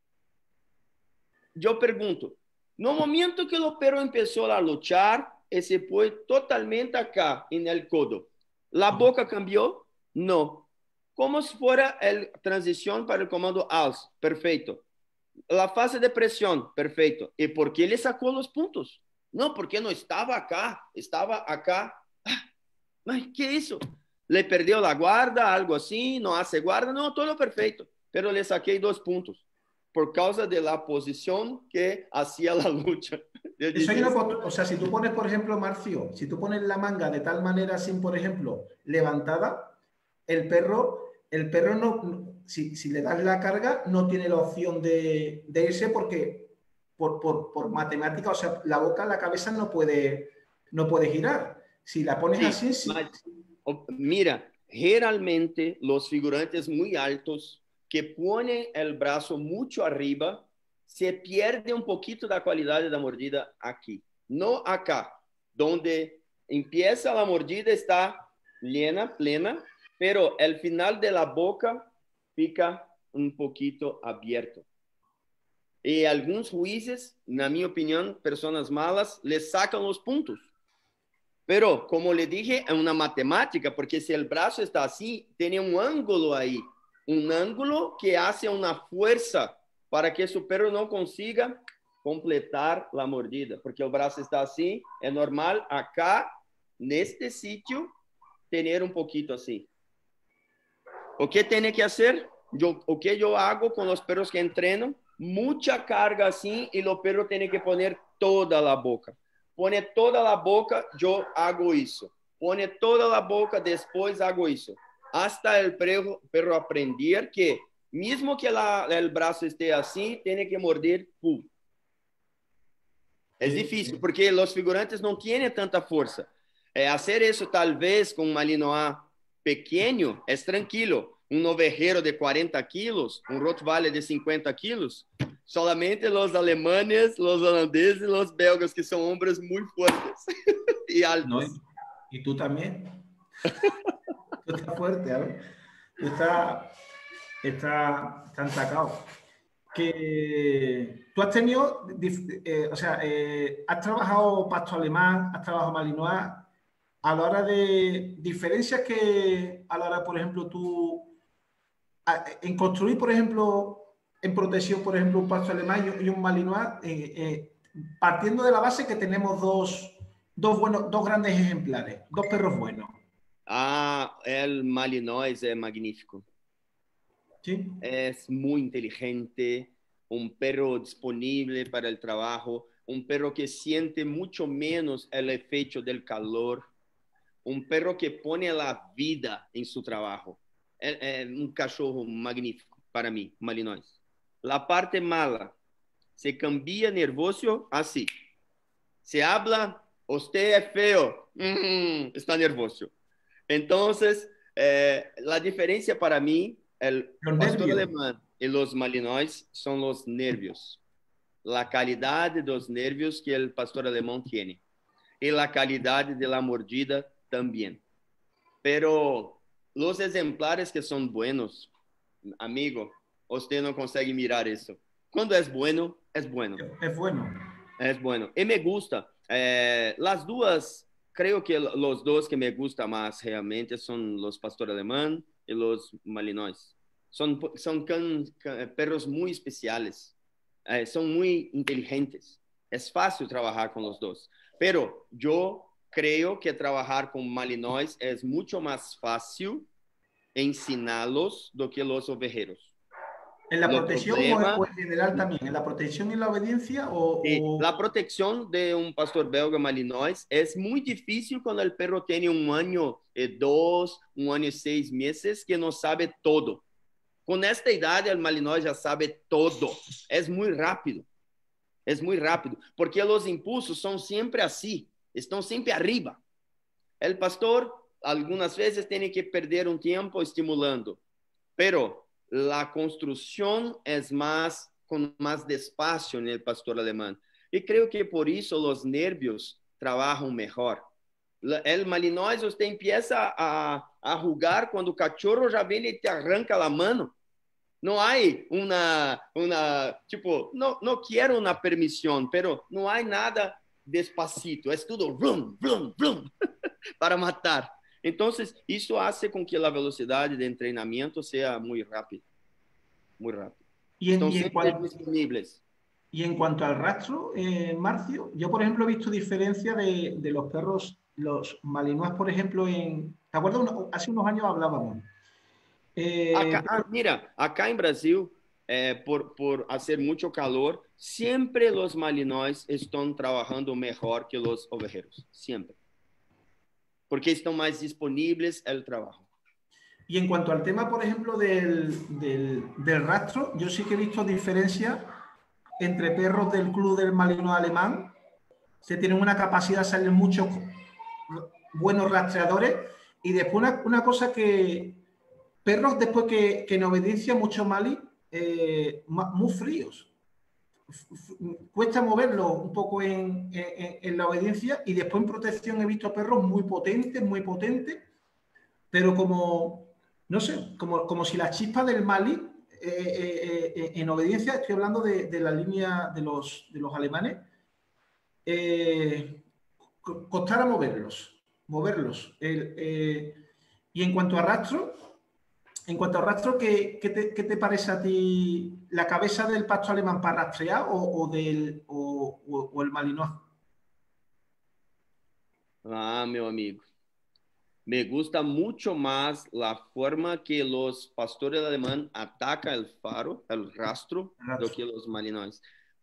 Yo pregunto, no momento que el perro empezó a luchar y se fue totalmente acá en el codo, ¿la boca cambió? No. Como si fuera la transición para el comando A L S, perfecto. La fase de presión, perfecto. ¿Y por qué le sacó los puntos? No, porque no estaba acá, estaba acá. Ay, ¿qué hizo? Le perdió la guarda, algo así, no hace guarda, no, todo perfecto. Pero le saqué dos puntos por causa de la posición que hacía la lucha. Eso hay una, o sea, si tú pones, por ejemplo, Marcio, si tú pones la manga de tal manera, sin, por ejemplo, levantada, el perro, el perro no, si, si le das la carga, no tiene la opción de, de irse porque por, por, por matemática, o sea, la boca, la cabeza no puede, no puede girar. Si la pones sí, así, sí. Mira, generalmente los figurantes muy altos que ponen el brazo mucho arriba, se pierde un poquito la calidad de la mordida aquí. No acá, donde empieza la mordida está llena, plena, pero el final de la boca fica un poquito abierto. Y algunos jueces, en mi opinión, personas malas, les sacan los puntos. Pero, como le dije, es una matemática, porque si el brazo está así, tiene un ángulo ahí, un ángulo que hace una fuerza para que su perro no consiga completar la mordida, porque el brazo está así, es normal acá, en este sitio, tener un poquito así. ¿O qué tiene que hacer? Yo, ¿O qué yo hago con los perros que entreno? Mucha carga así y el perro tiene que poner toda la boca. pone toda la boca, yo hago eso. Pone toda la boca, después hago eso. Hasta el perro, perro aprender que, mismo que la, el brazo esté así, tiene que morder. ¡Pum! Es difícil, porque los figurantes no tienen tanta fuerza. Eh, hacer eso tal vez con un Malinois pequeño es tranquilo. Un ovejero de cuarenta kilos, un Rottweiler de cincuenta kilos, solamente los alemanes, los holandeses, los belgas, que son hombres muy fuertes y altos. No, y, y tú también. Tú estás fuerte, ¿sabes? Tú estás, estás, estás entacado. Que tú has tenido, eh, o sea, eh, has trabajado pasto alemán, has trabajado Malinois, a la hora de diferencias que a la hora, por ejemplo, tú a, en construir, por ejemplo, en protección, por ejemplo, un pasto alemán y un Malinois, eh, eh, partiendo de la base que tenemos dos, dos, buenos, dos grandes ejemplares, dos perros buenos. Ah, el Malinois es magnífico. ¿Sí? Es muy inteligente, un perro disponible para el trabajo, un perro que siente mucho menos el efecto del calor, un perro que pone la vida en su trabajo. Es, es un cachorro magnífico para mí, Malinois. La parte mala, se cambia nervioso así. Se habla, usted es feo, mm, está nervioso. Entonces, eh, la diferencia para mí, el Los pastor nervios. alemán y los Malinois son los nervios. La calidad de los nervios que el pastor alemán tiene. Y la calidad de la mordida también. Pero los ejemplares que son buenos, amigo, usted no consegue mirar eso. Cuando es bueno, es bueno. Es bueno. Es bueno. Y me gusta. Eh, las dos, creo que los dos que me gustan más realmente son los pastor alemán y los Malinois. Son, son can, can, perros muy especiales. Eh, son muy inteligentes. Es fácil trabajar con los dos. Pero yo creo que trabajar con Malinois es mucho más fácil ensinarlos do que los ovejeros. ¿En la Lo protección problema, o en general también? ¿En la protección y la obediencia? O, sí, o... la protección de un pastor belga Malinois es muy difícil cuando el perro tiene un año y dos, un año y seis meses que no sabe todo. Con esta edad el Malinois ya sabe todo. Es muy rápido. Es muy rápido. Porque los impulsos son siempre así. Están siempre arriba. El pastor algunas veces tiene que perder un tiempo estimulando. Pero la construcción es más con más despacio en el pastor alemán. Y creo que por eso los nervios trabajan mejor. El Malinois usted empieza a, a jugar cuando el cachorro ya viene y te arranca la mano. No hay una, una tipo, no, no quiero una permisión, pero no hay nada despacito. Es todo vroom, vroom, vroom, para matar. Entonces, isso hace com que a velocidade de entrenamiento sea muy rápida. Muy rápido. Y en, Están y en siempre cuanto, disponibles. y en cuanto al rastro, eh, Marcio, yo, por ejemplo, he visto diferencia de, de los perros, los Malinois, por ejemplo, en... ¿Te acuerdas? Uno- hace unos años hablábamos. Eh, Acá, ah, mira, acá en Brasil, eh, por, por hacer mucho calor, siempre los Malinois están trabajando mejor que los ovejeros. Siempre. Porque están más disponibles el trabajo. y en cuanto al tema, por ejemplo, del, del, del rastro, yo sí que he visto diferencia entre perros del club del Malinois alemán. Se tienen una capacidad de salir muchos buenos rastreadores. Y después una, una cosa que perros después que, que en obediencia mucho Mali, eh, muy fríos. Cuesta moverlo un poco en, en, en la obediencia y después en protección he visto perros muy potentes, muy potentes, pero como, no sé, como, como si la chispa del Mali, eh, eh, eh, en obediencia, estoy hablando de, de la línea de los, de los alemanes, eh, costara moverlos, moverlos. El, eh, y en cuanto a rastro, en cuanto a rastro, ¿qué, qué, te, ¿qué, te, parece a ti la cabeza del pasto alemán para rastrear o, o, del, o, o, o el Malinois? Ah, meu amigo. Me gusta mucho más la forma que los pastores alemán atacan el faro, el rastro, do que los Malinois.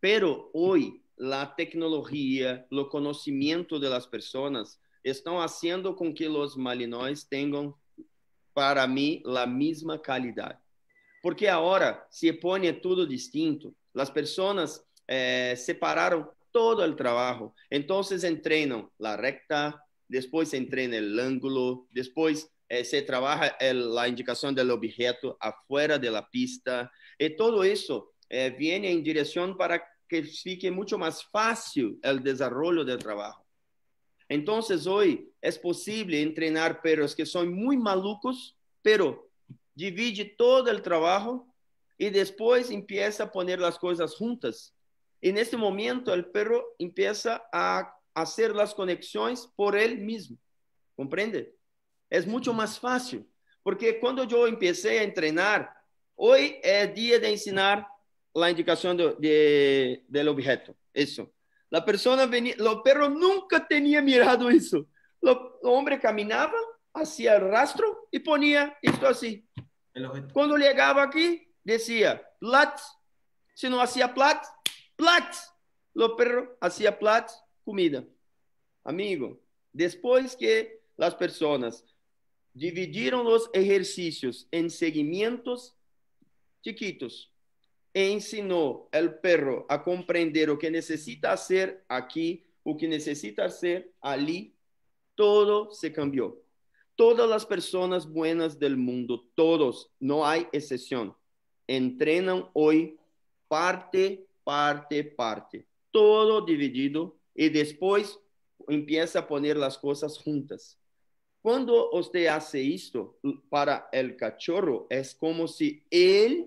Pero hoy la tecnología, el conocimiento de las personas están haciendo con que los Malinois tengan, para mí, la misma calidad. Porque ahora se pone todo distinto. Las personas eh, separaron todo el trabajo. Entonces entrenan la recta, después se entrena el ángulo, después eh, se trabaja el, la indicación del objeto afuera de la pista. Y todo eso eh, viene en dirección para que fique mucho más fácil el desarrollo del trabajo. Entonces hoy es posible entrenar perros que son muy malucos, pero divide todo el trabajo y después empieza a poner las cosas juntas. En este momento el perro empieza a hacer las conexiones por él mismo. ¿Comprende? Es mucho más fácil. Porque cuando yo empecé a entrenar, hoy es día de enseñar la indicación de, de, del objeto. Eso. La persona venía, los perros nunca tenían mirado eso. El hombre caminaba, hacía el rastro y ponía esto así. Cuando llegaba aquí, decía plat. Si no hacía plat, plat. Los perros hacía plat, comida. Amigo, después que las personas dividieron los ejercicios en segmentos chiquitos, e ensinou o perro a compreender o que necessita hacer aqui, o que necessita hacer ali, todo se cambió. Todas las personas buenas del mundo, todos, no hay excepción, entrenan hoy parte, parte, parte, todo dividido y después empieza a poner las cosas juntas. Cuando usted hace esto para el cachorro, es como si él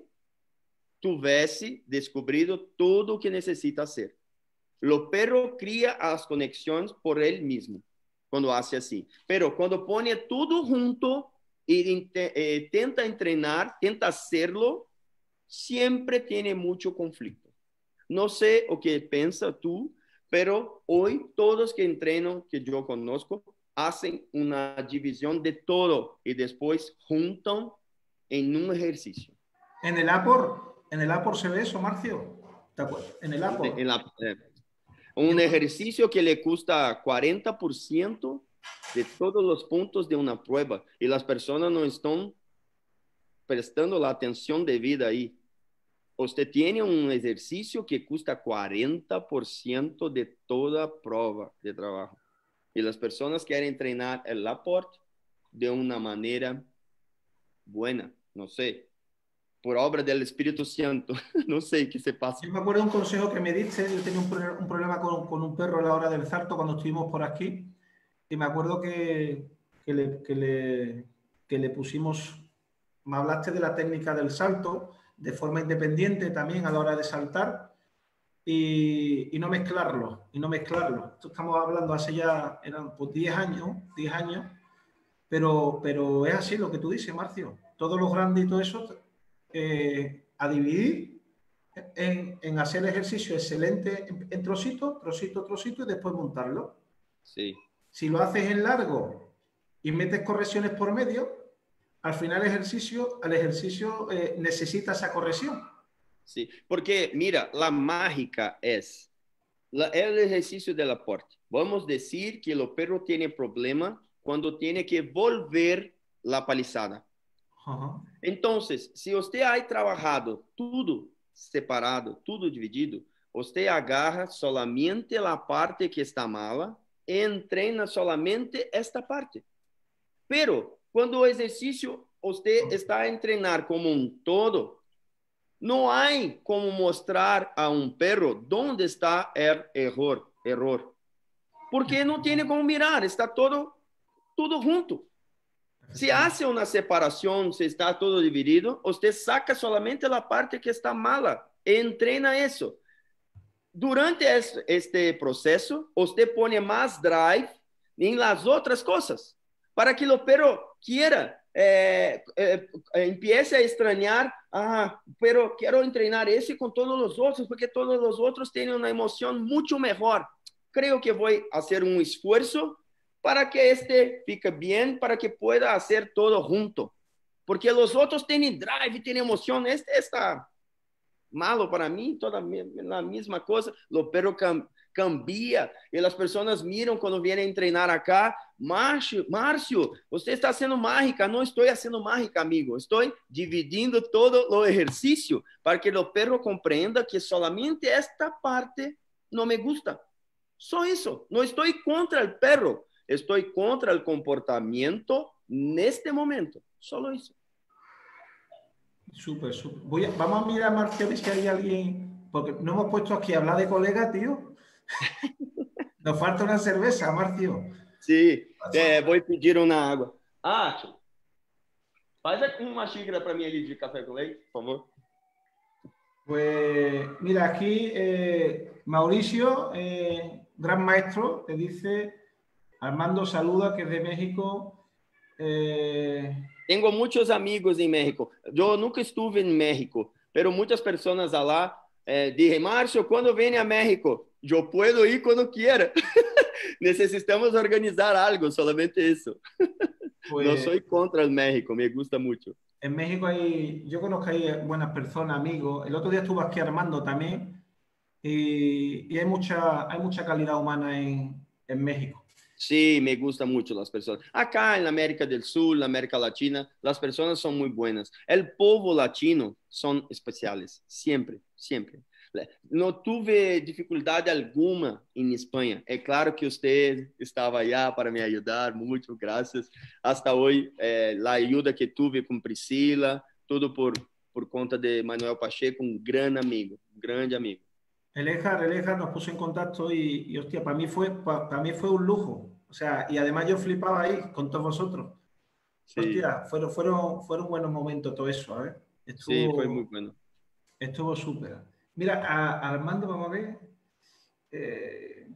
tivesse descobrido tudo o que necessita hacer. O perro cria as conexões por ele mesmo, quando hace assim. Pero quando põe tudo junto e eh, tenta entrenar, tenta hacerlo, sempre tem muito conflito. Não sei o que pensa tu, pero hoy todos que entrenam, que eu conozco, hacen uma divisão de todo e depois juntam em um exercício. En el Apor, en el Apor se ve eso, Marcio. ¿Te acuerdas? En el Apor. En la, eh, un ejercicio que le cuesta cuarenta por ciento de todos los puntos de una prueba y las personas no están prestando la atención debida ahí. Usted tiene un ejercicio que cuesta cuarenta por ciento de toda prueba de trabajo. Y las personas quieren entrenar el aporte de una manera buena, no sé, por obra del Espíritu Santo. No sé qué se pasa. Yo me acuerdo de un consejo que me diste. Yo tenía un, pro un problema con, con un perro a la hora del salto cuando estuvimos por aquí. Y me acuerdo que, que, le, que, le, que le pusimos... Me hablaste de la técnica del salto de forma independiente también a la hora de saltar y, y no mezclarlo. Y no mezclarlo. Esto estamos hablando hace ya eran pues diez años, diez años. Pero, pero es así lo que tú dices, Marcio. Todos los grandes y todo eso... Eh, a dividir en, en hacer el ejercicio excelente en, en trocitos, trocito, trocito y después montarlo. Sí. Si lo haces en largo y metes correcciones por medio, al final el ejercicio, el ejercicio eh, necesita esa corrección. Sí, porque mira, la mágica es la, el ejercicio del aporte. Vamos a decir que el perro tiene problema cuando tiene que volver la palizada. Uh-huh. Entonces, si usted ha trabajado todo separado, todo dividido, usted agarra solamente la parte que está mala y entrena solamente esta parte. Pero cuando el ejercicio usted está a entrenar como un todo, no hay como mostrar a un perro dónde está el error, error. Porque no tiene como mirar, está todo, todo junto. Si hace una separación, si está todo dividido, usted saca solamente la parte que está mala y entrena eso. Durante este proceso, usted pone más drive en las otras cosas para que el perro quiera, eh, eh, empiece a extrañar, ah, pero quiero entrenar ese con todos los otros porque todos los otros tienen una emoción mucho mejor. Creo que voy a hacer un esfuerzo para que este fique bien, para que pueda hacer todo junto. Porque los otros tienen drive, tienen emoción. Este está malo para mí, toda la misma cosa. Los perros cam cambia y las personas miran cuando vienen a entrenar acá. Márcio, Márcio, usted está haciendo mágica. No estoy haciendo mágica, amigo. Estoy dividindo todo el ejercicio para que el perro comprenda que solamente esta parte no me gusta. Só eso. No estoy contra el perro. Estoy contra el comportamiento en este momento. Solo eso. Súper, súper. Voy a, vamos a mirar, Marcio, a ver si hay alguien, porque no hemos puesto aquí a hablar de colega, tío. Nos falta una cerveza, Marcio. Sí, é, vou pedir uma água. Ah, faz uma xícara para mim ali de café com leite, por favor. Pues mira, aquí eh, Mauricio, eh, gran maestro, te dice, Armando saluda, que es de México. Eh... Tengo muchos amigos en México. Yo nunca estuve en México, pero muchas personas allá eh, dije, Márcio, ¿cuándo viene a México? Yo puedo ir cuando quiera. Necesitamos organizar algo, solamente eso. Pues, no soy contra el México, me gusta mucho. En México hay, yo conozco ahí buenas personas, amigos. El otro día estuve aquí Armando también y, y hay, mucha, hay mucha calidad humana en, en México. Sí, me gustan mucho las personas. Acá en América del Sur, la América Latina, las personas son muy buenas. El pueblo latino son especiales, siempre, siempre. No tuve dificuldade alguma em Espanha. É claro que você estava allá para me ajudar, muito, graças. Hasta hoje, eh, a ajuda que tive com Priscila, tudo por, por conta de Manuel Pacheco, um grande amigo, um grande amigo. El Ejar, el Ejar nos puso en contacto y, y hostia, para mí, fue, para, para mí fue un lujo. O sea, y además yo flipaba ahí con todos vosotros. Sí. Hostia, fueron, fueron, fueron buenos momentos todo eso, ¿eh? Estuvo, sí, fue muy bueno. Estuvo súper. Mira, a, a Armando, vamos a ver. Eh,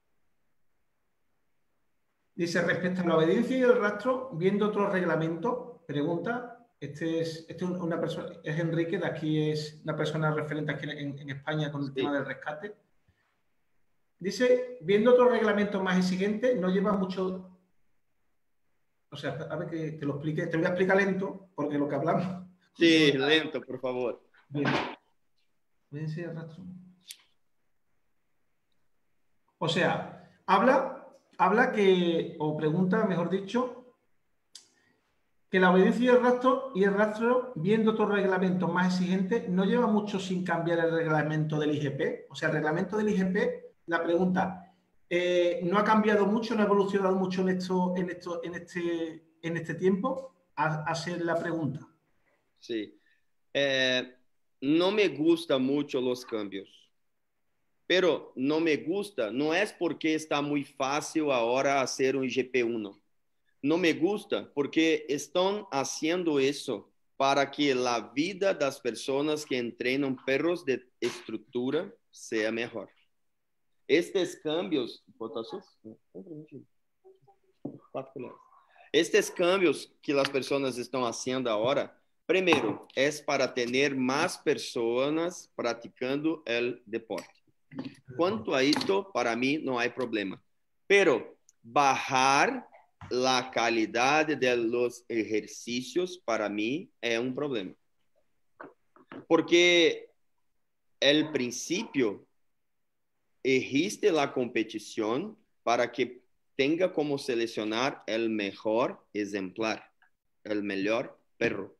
dice, respecto a la obediencia y el rastro, viendo otro reglamento, pregunta, este es, este es una persona, es Enrique, de aquí es una persona referente aquí en, en España con el sí. tema del rescate. Dice, viendo otro reglamento más exigente, no lleva mucho... O sea, a ver que te lo explique, te lo voy a explicar lento, porque lo que hablamos... Sí, lento, por favor. Bien. O sea, habla, habla que, o pregunta, mejor dicho, que la obediencia y el rastro, y el rastro, viendo otros reglamentos más exigentes, no lleva mucho sin cambiar el reglamento del I G P. O sea, el reglamento del I G P, la pregunta, eh, ¿no ha cambiado mucho, no ha evolucionado mucho en, esto, en, esto, en, este, en este tiempo? A, a ser la pregunta. Sí. Eh... No me gustan mucho los cambios, pero no me gusta, no es porque está muy fácil ahora hacer un I G P uno. No me gusta porque están haciendo eso para que la vida de las personas que entrenan perros de estructura sea mejor. Estos cambios, estos cambios que las personas están haciendo ahora, primero, es para tener más personas practicando el deporte. Cuanto a esto, para mí no hay problema. Pero bajar la calidad de los ejercicios, para mí, es un problema. Porque el principio existe la competición para que tenga como seleccionar el mejor ejemplar, el mejor perro.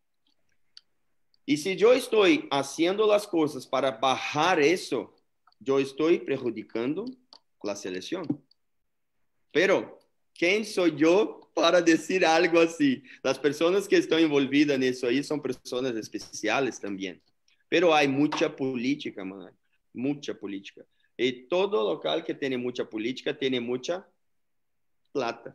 Y si yo estoy haciendo las cosas para bajar eso, yo estoy perjudicando la selección. Pero, ¿quién soy yo para decir algo así? Las personas que están envolvidas en eso ahí son personas especiales también. Pero hay mucha política, man. Mucha política. Y todo local que tiene mucha política tiene mucha plata.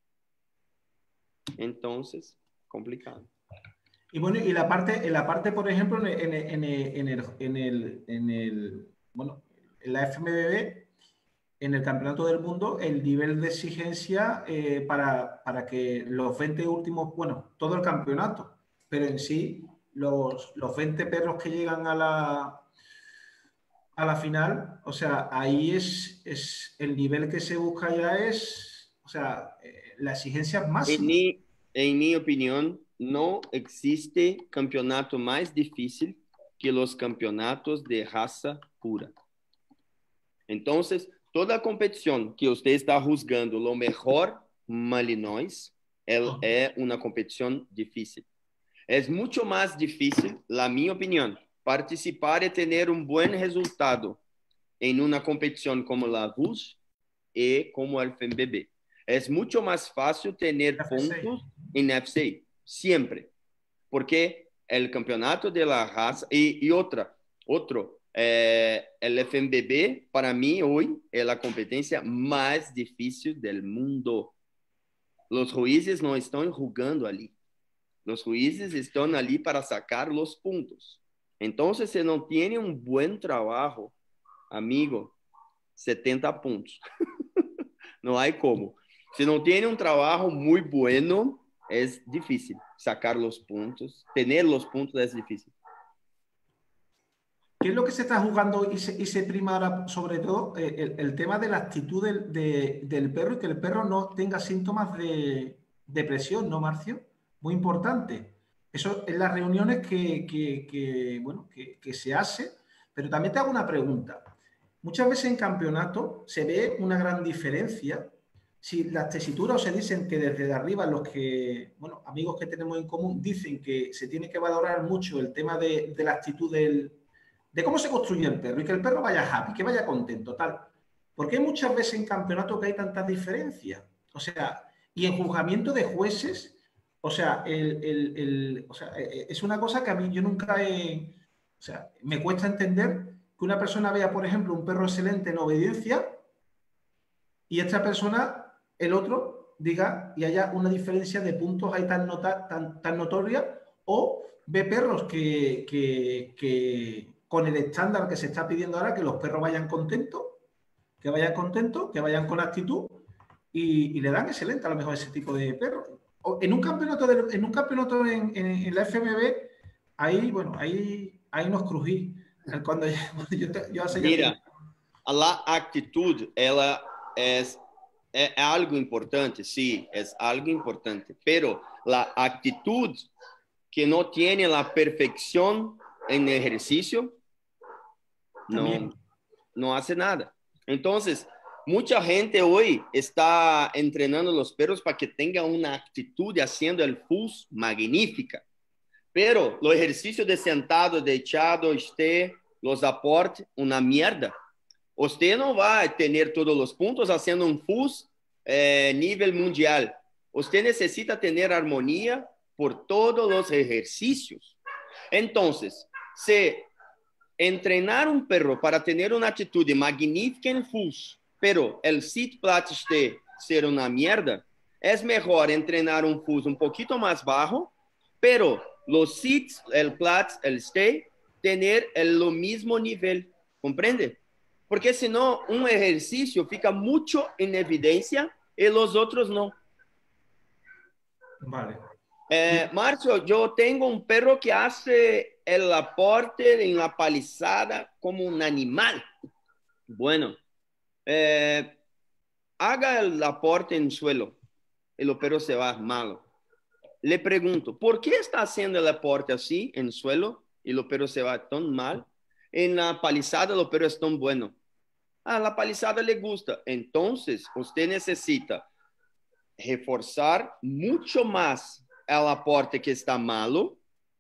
Entonces, complicado. Y bueno, y la parte, en la parte, por ejemplo, en el, en el, en el, en el, en el bueno, en la F M B B, en el Campeonato del Mundo, el nivel de exigencia eh, para, para que los veinte últimos, bueno, todo el campeonato, pero en sí, los, los veinte perros que llegan a la, a la final, o sea, ahí es, es el nivel que se busca ya es, o sea, eh, la exigencia es máxima. En mi, en mi opinión, no existe campeonato más difícil que los campeonatos de raza pura. Entonces, toda competición que usted está juzgando lo mejor Malinois es una competición difícil. Es mucho más difícil, la mi opinión, participar y tener un buen resultado en una competición como la V U S y como el F M B B. Es mucho más fácil tener puntos en F C I, siempre, porque el campeonato de la raza y, y otra, otro, eh, el F M B B para mí hoy es la competencia más difícil del mundo. Los jueces no están jugando allí. Los jueces están allí para sacar los puntos. Entonces, si no tiene un buen trabajo, amigo, setenta puntos. No hay cómo. Si no tiene un trabajo muy bueno, es difícil sacar los puntos. Tener los puntos es difícil. ¿Qué es lo que se está jugando y se, y se prima ahora, sobre todo, eh, el, el tema de la actitud del, de, del perro y que el perro no tenga síntomas de depresión, ¿no, Marcio? Muy importante. Eso en las reuniones que, que, que, bueno, que, que se hace, pero también te hago una pregunta. Muchas veces en campeonato se ve una gran diferencia. Si las tesituras o se dicen que desde arriba los que, bueno, amigos que tenemos en común dicen que se tiene que valorar mucho el tema de, de la actitud del, de cómo se construye el perro y que el perro vaya happy, que vaya contento, tal. Porque hay muchas veces en campeonato que hay tantas diferencias. O sea, y en juzgamiento de jueces, o sea, el, el, el, o sea, es una cosa que a mí yo nunca he... O sea, me cuesta entender que una persona vea, por ejemplo, un perro excelente en obediencia y esta persona, el otro, diga y haya una diferencia de puntos ahí tan, nota, tan, tan notoria, o ve perros que, que, que con el estándar que se está pidiendo ahora, que los perros vayan contentos, que vayan contentos, que vayan con actitud y, y le dan excelente a lo mejor ese tipo de perros. O en un campeonato, de, en, un campeonato en, en, en la F M B, ahí, bueno, ahí, ahí nos crují. Cuando yo, yo, yo hace Mira, ya la actitud, ela es, es algo importante, sí, es algo importante, pero la actitud que no tiene la perfección en el ejercicio, no, no hace nada. Entonces, mucha gente hoy está entrenando los perros para que tengan una actitud haciendo el full magnífica. Pero los ejercicios de sentado, de echado, este, los aportes, una mierda. Usted no va a tener todos los puntos haciendo un full eh, nivel mundial. Usted necesita tener armonía por todos los ejercicios. Entonces, si entrenar un perro para tener una actitud magnífica en full, pero el sit plat esté ser una mierda, es mejor entrenar un full un poquito más bajo, pero los sits, el plat, el stay, tener el, lo mismo nivel. ¿Comprende? Porque si no, un ejercicio fica mucho en evidencia y los otros no. Vale. Eh, Marcio, yo tengo un perro que hace el aporte en la palizada como un animal. Bueno, eh, haga el aporte en suelo y el perro se va malo. Le pregunto, ¿por qué está haciendo el aporte así en suelo y el perro se va tan mal? En la palizada el perro es tan bueno. Ah, la palizada le gusta. Entonces, usted necesita reforzar mucho más el aporte que está malo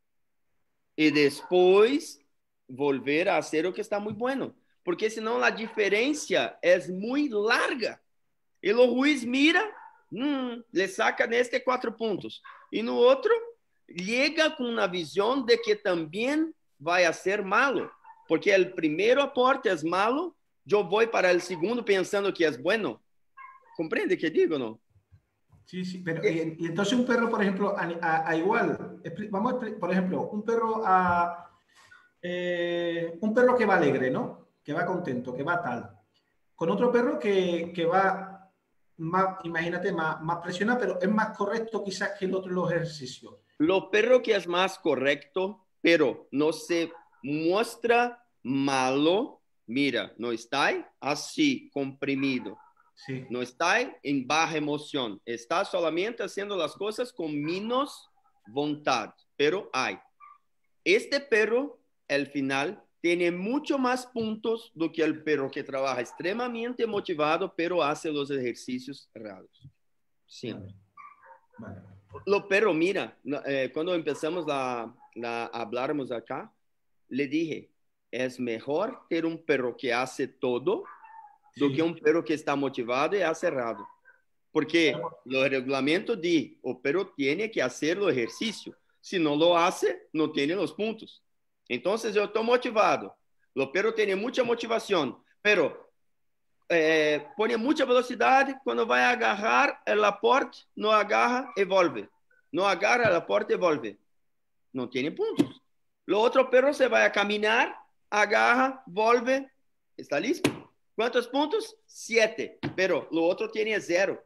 y después volver a hacer lo que está muy bueno. Porque senão la diferencia es muy larga. Y el juez mira, mmm, le saca neste cuatro puntos. Y no otro, llega con una visión de que también va a ser malo. Porque el primer aporte es malo, yo voy para el segundo pensando que es bueno. ¿Comprende qué digo, no? Sí, sí, pero y, y entonces un perro, por ejemplo, a, a, a igual, vamos a, por ejemplo, un perro a eh, un perro que va alegre, ¿no? Que va contento, que va tal. Con otro perro que, que va más, imagínate, más, más presionado, pero es más correcto quizás que el otro en los ejercicios. Lo perro que es más correcto, pero no se muestra malo, mira, no está así, comprimido. Sí. No está en baja emoción, está solamente haciendo las cosas con menos voluntad, pero hay. Este perro al final tiene mucho más puntos do que el perro que trabaja extremadamente motivado, pero hace los ejercicios raros. Siempre. Vale. Vale. Lo perro, mira, eh, cuando empezamos a, a hablarmos acá, le dije, es mejor ter un perro que hace todo do Sí. que un perro que está motivado y hace raro. Porque los reglamentos dicen, o perro tiene que hacer el ejercicio. Si no lo hace, no tiene los puntos. Entonces yo estoy motivado. El perro tiene mucha motivación, pero eh, pone mucha velocidad. Cuando va a agarrar el aporte, no agarra y vuelve. No agarra el aporte y vuelve. No tiene puntos. Lo otro perro se va a caminar, agarra, vuelve. ¿Está listo? ¿Cuántos puntos? Siete. Pero lo otro tiene cero.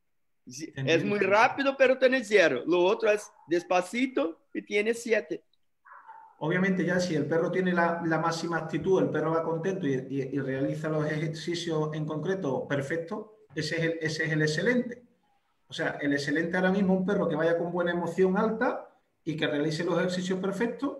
Es muy rápido, pero tiene cero. Lo otro es despacito y tiene siete. Obviamente ya si el perro tiene la, la máxima actitud, el perro va contento y, y, y realiza los ejercicios en concreto perfecto, ese es, el, ese es el excelente. O sea, el excelente ahora mismo es un perro que vaya con buena emoción alta y que realice los ejercicios perfectos.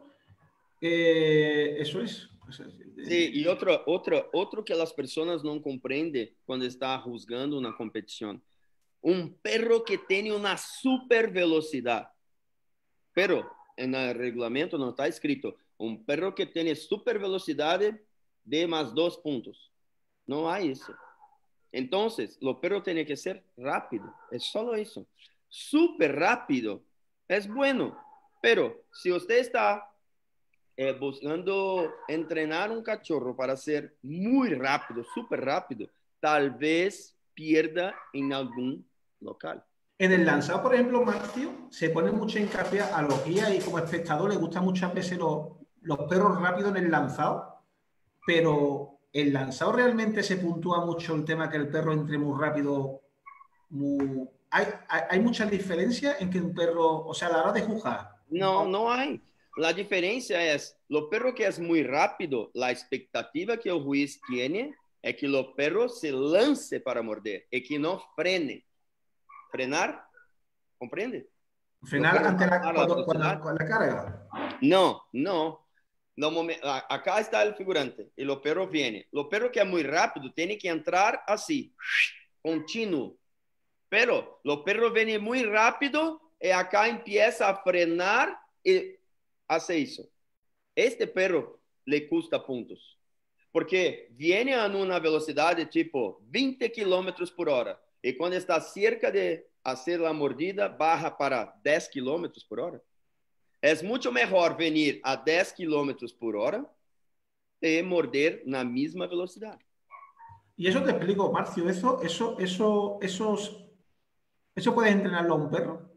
Eh, eso es. Sí, y otro, otro, otro que las personas no comprenden cuando está juzgando una competición. Un perro que tiene una super velocidad, pero en el reglamento no está escrito, un perro que tiene super velocidad de más dos puntos. No hay eso. Entonces, lo perro tiene que ser rápido. Es solo eso. Súper rápido. Es bueno. Pero si usted está eh, buscando entrenar un cachorro para ser muy rápido, súper rápido, tal vez pierda en algún local. En el lanzado, por ejemplo, Marcio, se pone mucho hincapié a los guías y como espectador le gustan muchas veces los, los perros rápidos en el lanzado, pero el lanzado realmente se puntúa mucho el tema que el perro entre muy rápido. Muy... Hay, hay, hay muchas diferencias en que un perro, o sea, a la hora de jugar. No, no hay. La diferencia es, lo perro que es muy rápido, la expectativa que el juez tiene es que lo perro se lance para morder y que no frene. Frenar, ¿comprende? Frenar ante la, cuando, cuando, cuando la carga. No, no. No, acá está el figurante y lo perro viene. Lo perro que es muy rápido tiene que entrar así, continuo. Pero lo perro viene muy rápido y acá empieza a frenar y hace eso. Este perro le cuesta puntos. Porque viene a una velocidad de tipo veinte kilómetros por hora. Y cuando está cerca de hacer la mordida, baja para diez kilómetros por hora. Es mucho mejor venir a diez kilómetros por hora y morder na misma velocidad. Y eso te explico, Marcio, eso, eso, eso, esos, eso puedes entrenarlo a un perro.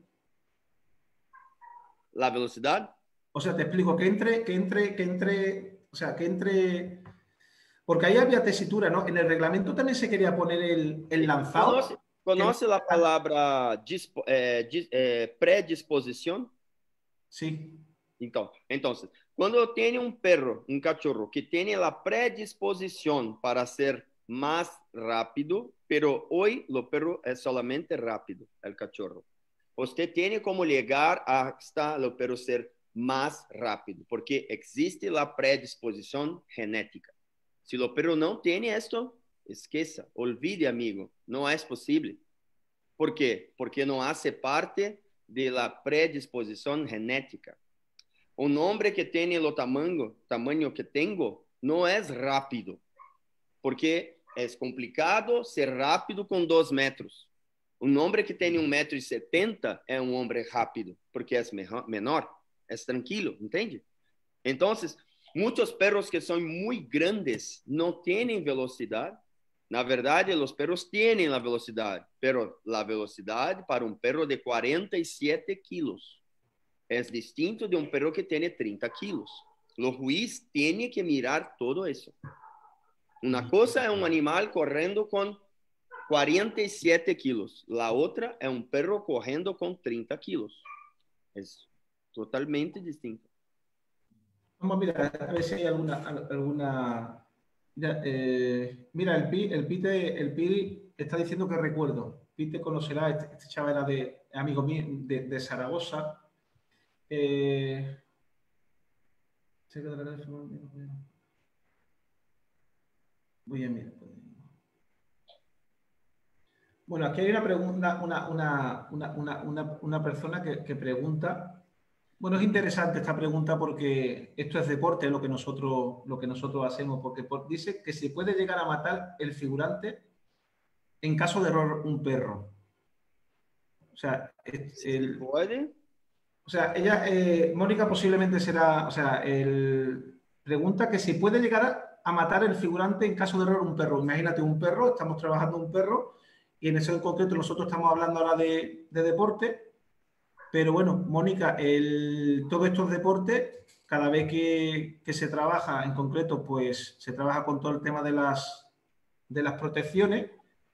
La velocidad. O sea, te explico, que entre, que entre, que entre, o sea, que entre, porque ahí había tesitura, ¿no? En el reglamento también se quería poner el, el lanzado. ¿Conoce, conoce la palabra dispo, eh, eh, predisposición? Sí. Entonces, entonces, cuando tiene un perro, un cachorro que tiene la predisposición para ser más rápido, pero hoy el perro es solamente rápido, el cachorro. Usted tiene como llegar hasta el perro ser más rápido, porque existe la predisposición genética. Si el perro no tiene esto, esqueça, olvide, amigo, no es posible. ¿Por qué? Porque no hace parte de la predisposición genética. Un hombre que tiene el tamaño, tamaño que tengo no es rápido, porque es complicado ser rápido con dos metros. Un hombre que tiene un metro y setenta es un hombre rápido, porque es menor, es tranquilo, ¿entiende? Entonces, muchos perros que son muy grandes no tienen velocidad. Na verdade, los perros tienen la velocidad, pero la velocidad para un perro de cuarenta y siete kilos es distinto de un perro que tiene treinta kilos. Los jueces tienen que mirar todo eso. Una cosa es un animal corriendo con cuarenta y siete kilos. La otra es un perro corriendo con treinta kilos. Es totalmente distinto. Vamos a mirar, a ver si hay alguna... alguna... Mira, eh, mira el, Pi, el, Pite, el Pi está diciendo que recuerdo. Pite conocerá, este, este chaval era de amigo mío de, de Zaragoza. Eh, Voy a mirar. Bueno, aquí hay una pregunta, una, una, una, una, una, una persona que, que pregunta. Bueno, es interesante esta pregunta porque esto es deporte, lo que nosotros, lo que nosotros hacemos, porque por- dice que se puede llegar a matar el figurante en caso de error un perro. O sea, es- Si se el, puede. o sea ella, eh, Mónica posiblemente será, o sea, el, pregunta que si puede llegar a, a matar el figurante en caso de error un perro. Imagínate un perro, estamos trabajando un perro y en eso en concreto nosotros estamos hablando ahora de, de deporte. Pero bueno, Mónica, el, todos estos deportes, cada vez que, que se trabaja en concreto, pues se trabaja con todo el tema de las, de las protecciones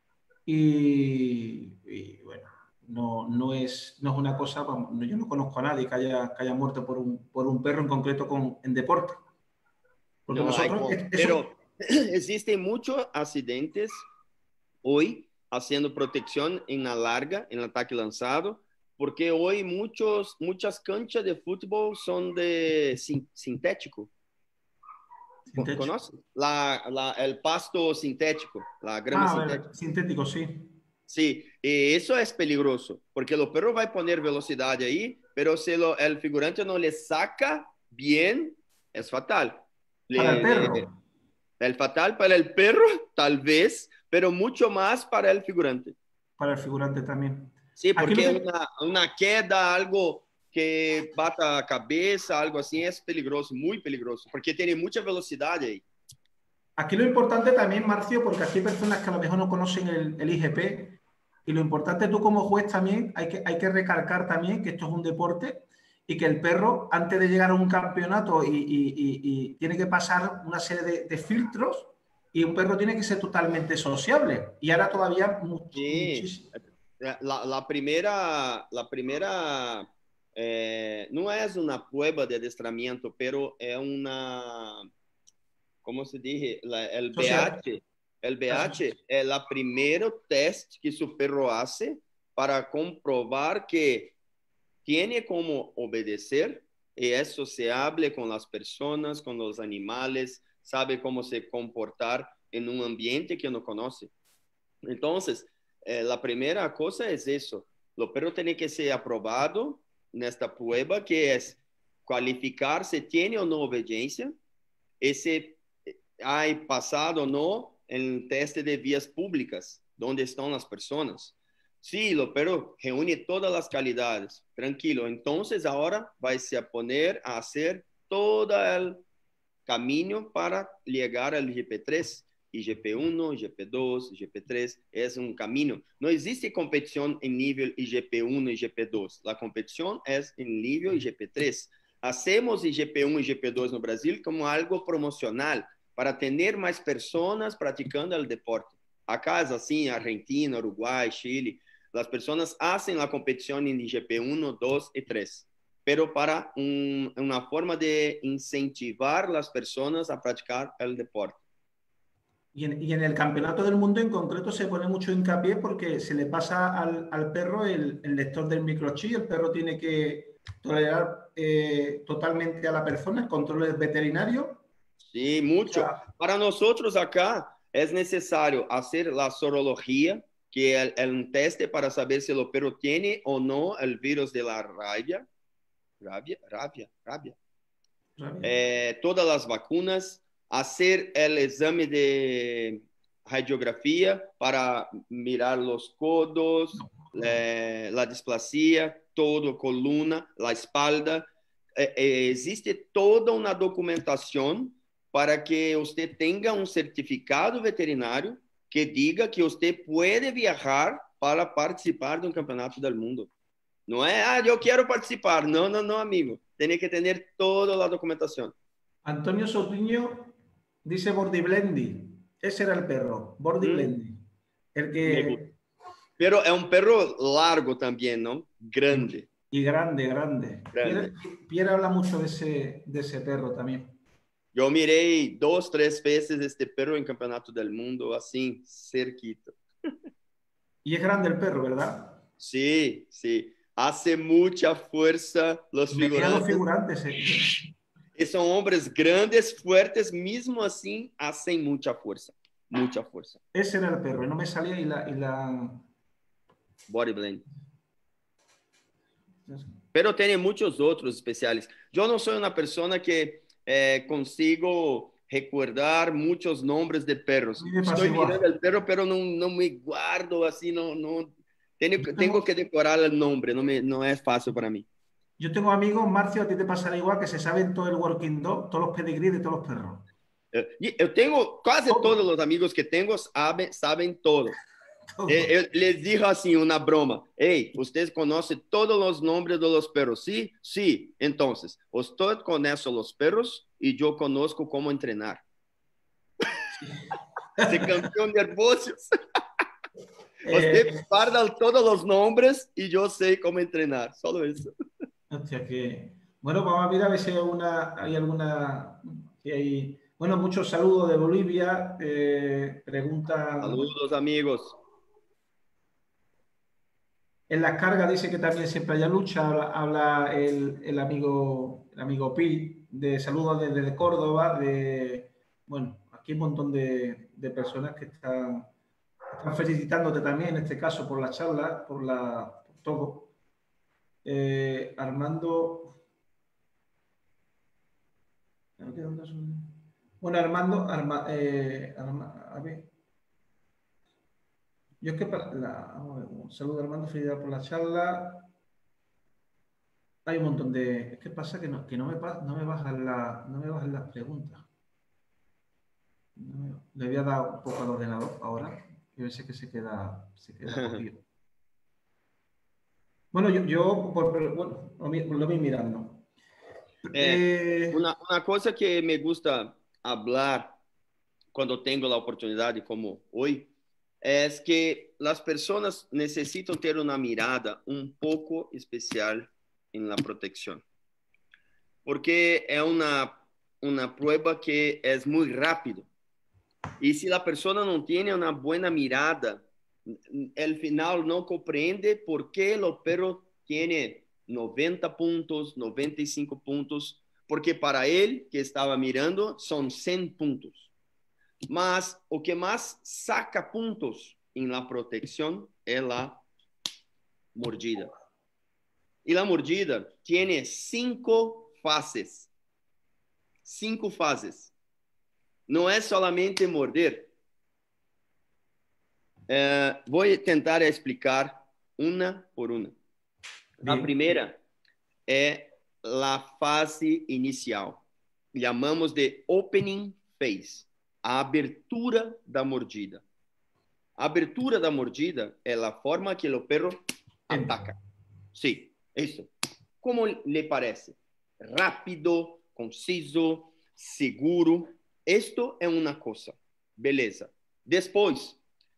y, y, bueno, no, no, es, no es una cosa, vamos, no- yo no conozco a nadie que haya, que haya muerto por un, por un perro en concreto con, en deporte. Porque No hay nosotros, como. es- eso, Pero existen muchos accidentes hoy haciendo protección en la larga, en el ataque lanzado, porque hoy muchos, muchas canchas de fútbol son de sin- sintético. sin techo. ¿Conoces? La, la, el pasto sintético, la grama Ah, a ver, sintética. sintético, sí. Sí, y eso es peligroso, porque el perro va a poner velocidad ahí, pero si lo, el figurante no le saca bien, es fatal. Para el Le, le, perro, el fatal para el perro, tal vez, pero mucho más para el figurante. para el figurante también. Sí, Aquí lo porque que, una, una queda, algo que bata a cabeça, algo assim, é peligroso, muito peligroso, porque tem muita velocidade aí. Aquí lo importante también, Marcio, porque aquí hay personas que a lo mejor no conocen el, el I G P, y lo importante tú como juez también, hay que, hay que recalcar también que esto es un deporte y que el perro, antes de llegar a un campeonato, y, y- y- y tiene que pasar una serie de, de filtros, y un perro tiene que ser totalmente sociable. Y ahora todavía much- Sim, muchísimo. la, la primeira, la primeira eh, não é uma prova de adestramento, pero é uma, como se diz, la, el Social, B H, el B H é o primeiro teste que o perro hace para comprovar que tiene como obedecer y es sociable con las personas, con los animales, sabe cómo se comportar en un ambiente que no conoce. Entonces, eh, la primera cosa es eso. Lo perro tiene que ser aprobado en esta prueba, que es cualificar si tiene o no obediencia, y si ha pasado o no en el teste de vías públicas, donde están las personas. Sí, lo pero reúne todas las calidades. Tranquilo. Entonces ahora vais a poner a hacer todo el camino para llegar al G P tres. I G P uno, I G P dos, I G P tres es un camino. No existe competición en nivel I G P uno y I G P dos. La competición es en nivel I G P tres. Hacemos I G P uno y I G P dos no Brasil como algo promocional para tener más personas practicando el deporte. Acá es así, Argentina, Uruguay, Chile. Las personas hacen la competición en I G P uno, dos y tres, pero para un, una forma de incentivar a las personas a practicar el deporte. Y en, y en el campeonato del mundo en concreto se pone mucho hincapié porque se le pasa al, al perro el, el lector del microchip, el perro tiene que tolerar eh, totalmente a la persona, el control veterinario. Sí, O mucho. sea, Para nosotros acá es necesario hacer la sorología, que es un teste para saber si el perro tiene o no el virus de la rabia. Rabia, rabia, rabia. Eh, todas las vacunas, hacer el examen de radiografía para mirar los codos, eh, la displasia, todo, columna, la espalda. Eh, eh, existe toda una documentación para que usted tenga un certificado veterinario que diga que usted puede viajar para participar de un campeonato del mundo. No es, ah, yo quiero participar. No, no, no, amigo. Tiene que tener toda la documentación. Antonio Sotiño dice Bordy Blendy. Ese era el perro, Bordy Mm, Blendy. El me gusta. que. Pero es un perro largo también, ¿no? Y, Grande, y grande, grande. Pierre, grande. Pierre habla mucho de ese, de ese perro también. Yo miré dos, tres veces este perro en Campeonato del Mundo, así, cerquita. Y es grande el perro, ¿verdad? Sí, sí. Hace mucha fuerza los Menea a los figurantes. figurantes. Eh. que son hombres grandes, fuertes, mismo así hacen mucha fuerza, mucha fuerza. Ese era el perro, no me salía y la... Y la... Body blend. Pero tiene muchos otros especiales. Yo no soy una persona que eh, consigo recordar muchos nombres de perros. Estoy igual. mirando el perro, pero no, no me guardo así, no, no. Tengo, tengo, tengo que decorar el nombre, no, me, no es fácil para mí. Yo tengo amigos, Marcio, a ti te pasará igual, que se saben todo el Working Dog, todos los pedigrí de todos los perros. Eu tenho, quase todo. Todos os amigos que tenho sabem, sabem todo. todo. Eu, eu les digo assim, uma broma. Ei, vocês conhecem todos os nomes dos perros, ¿sí? Sí. Então, usted conhece os perros e eu conozco como entrenar. Se campeão nervoso. Usted eh, guarda todos os nomes e eu sei como entrenar. Só isso. Hostia, que... Bueno, vamos a ver a ver si hay, una, hay alguna... Si hay... Bueno, muchos saludos de Bolivia. Eh, preguntan... Saludos, amigos. En las cargas dice que también siempre haya lucha. Habla, habla el, el amigo el amigo Pi. De saludos desde de Córdoba. De, bueno, aquí hay un montón de, de personas que están, están felicitándote también, en este caso, por la charla, por, la, por todo. Eh, Armando... Bueno, Armando, Arma, eh, Arma, a ver. Yo es que para la, un saludo Armando, felicidades por la charla. Hay un montón de. Es que pasa que no, que no me no me bajan la, no me bajan las preguntas. No me, le voy a dar un poco al ordenador ahora y a ver si que se queda, se queda cogido. Bueno, yo, yo por, bueno, lo, lo voy mirando. Eh, eh, una, una cosa que me gusta hablar cuando tengo la oportunidad, como hoy, es que las personas necesitan tener una mirada un poco especial en la protección. Porque es una, una prueba que es muy rápido. Y si la persona no tiene una buena mirada, el final no comprende por qué el perro tiene noventa puntos, noventa y cinco puntos, porque para él que estaba mirando son cien puntos. Mas o que más saca puntos en la protección es la mordida. Y la mordida tiene cinco fases. Cinco fases. No es solamente morder. Eh, voy a tentar explicar una por una. La Bien. Primera es la fase inicial. Llamamos de opening phase. A abertura da mordida. A abertura da mordida é a forma que o perro ataca. Sim, isso. Como lhe parece? Rápido, conciso, seguro. Isto é uma coisa. Beleza. Depois,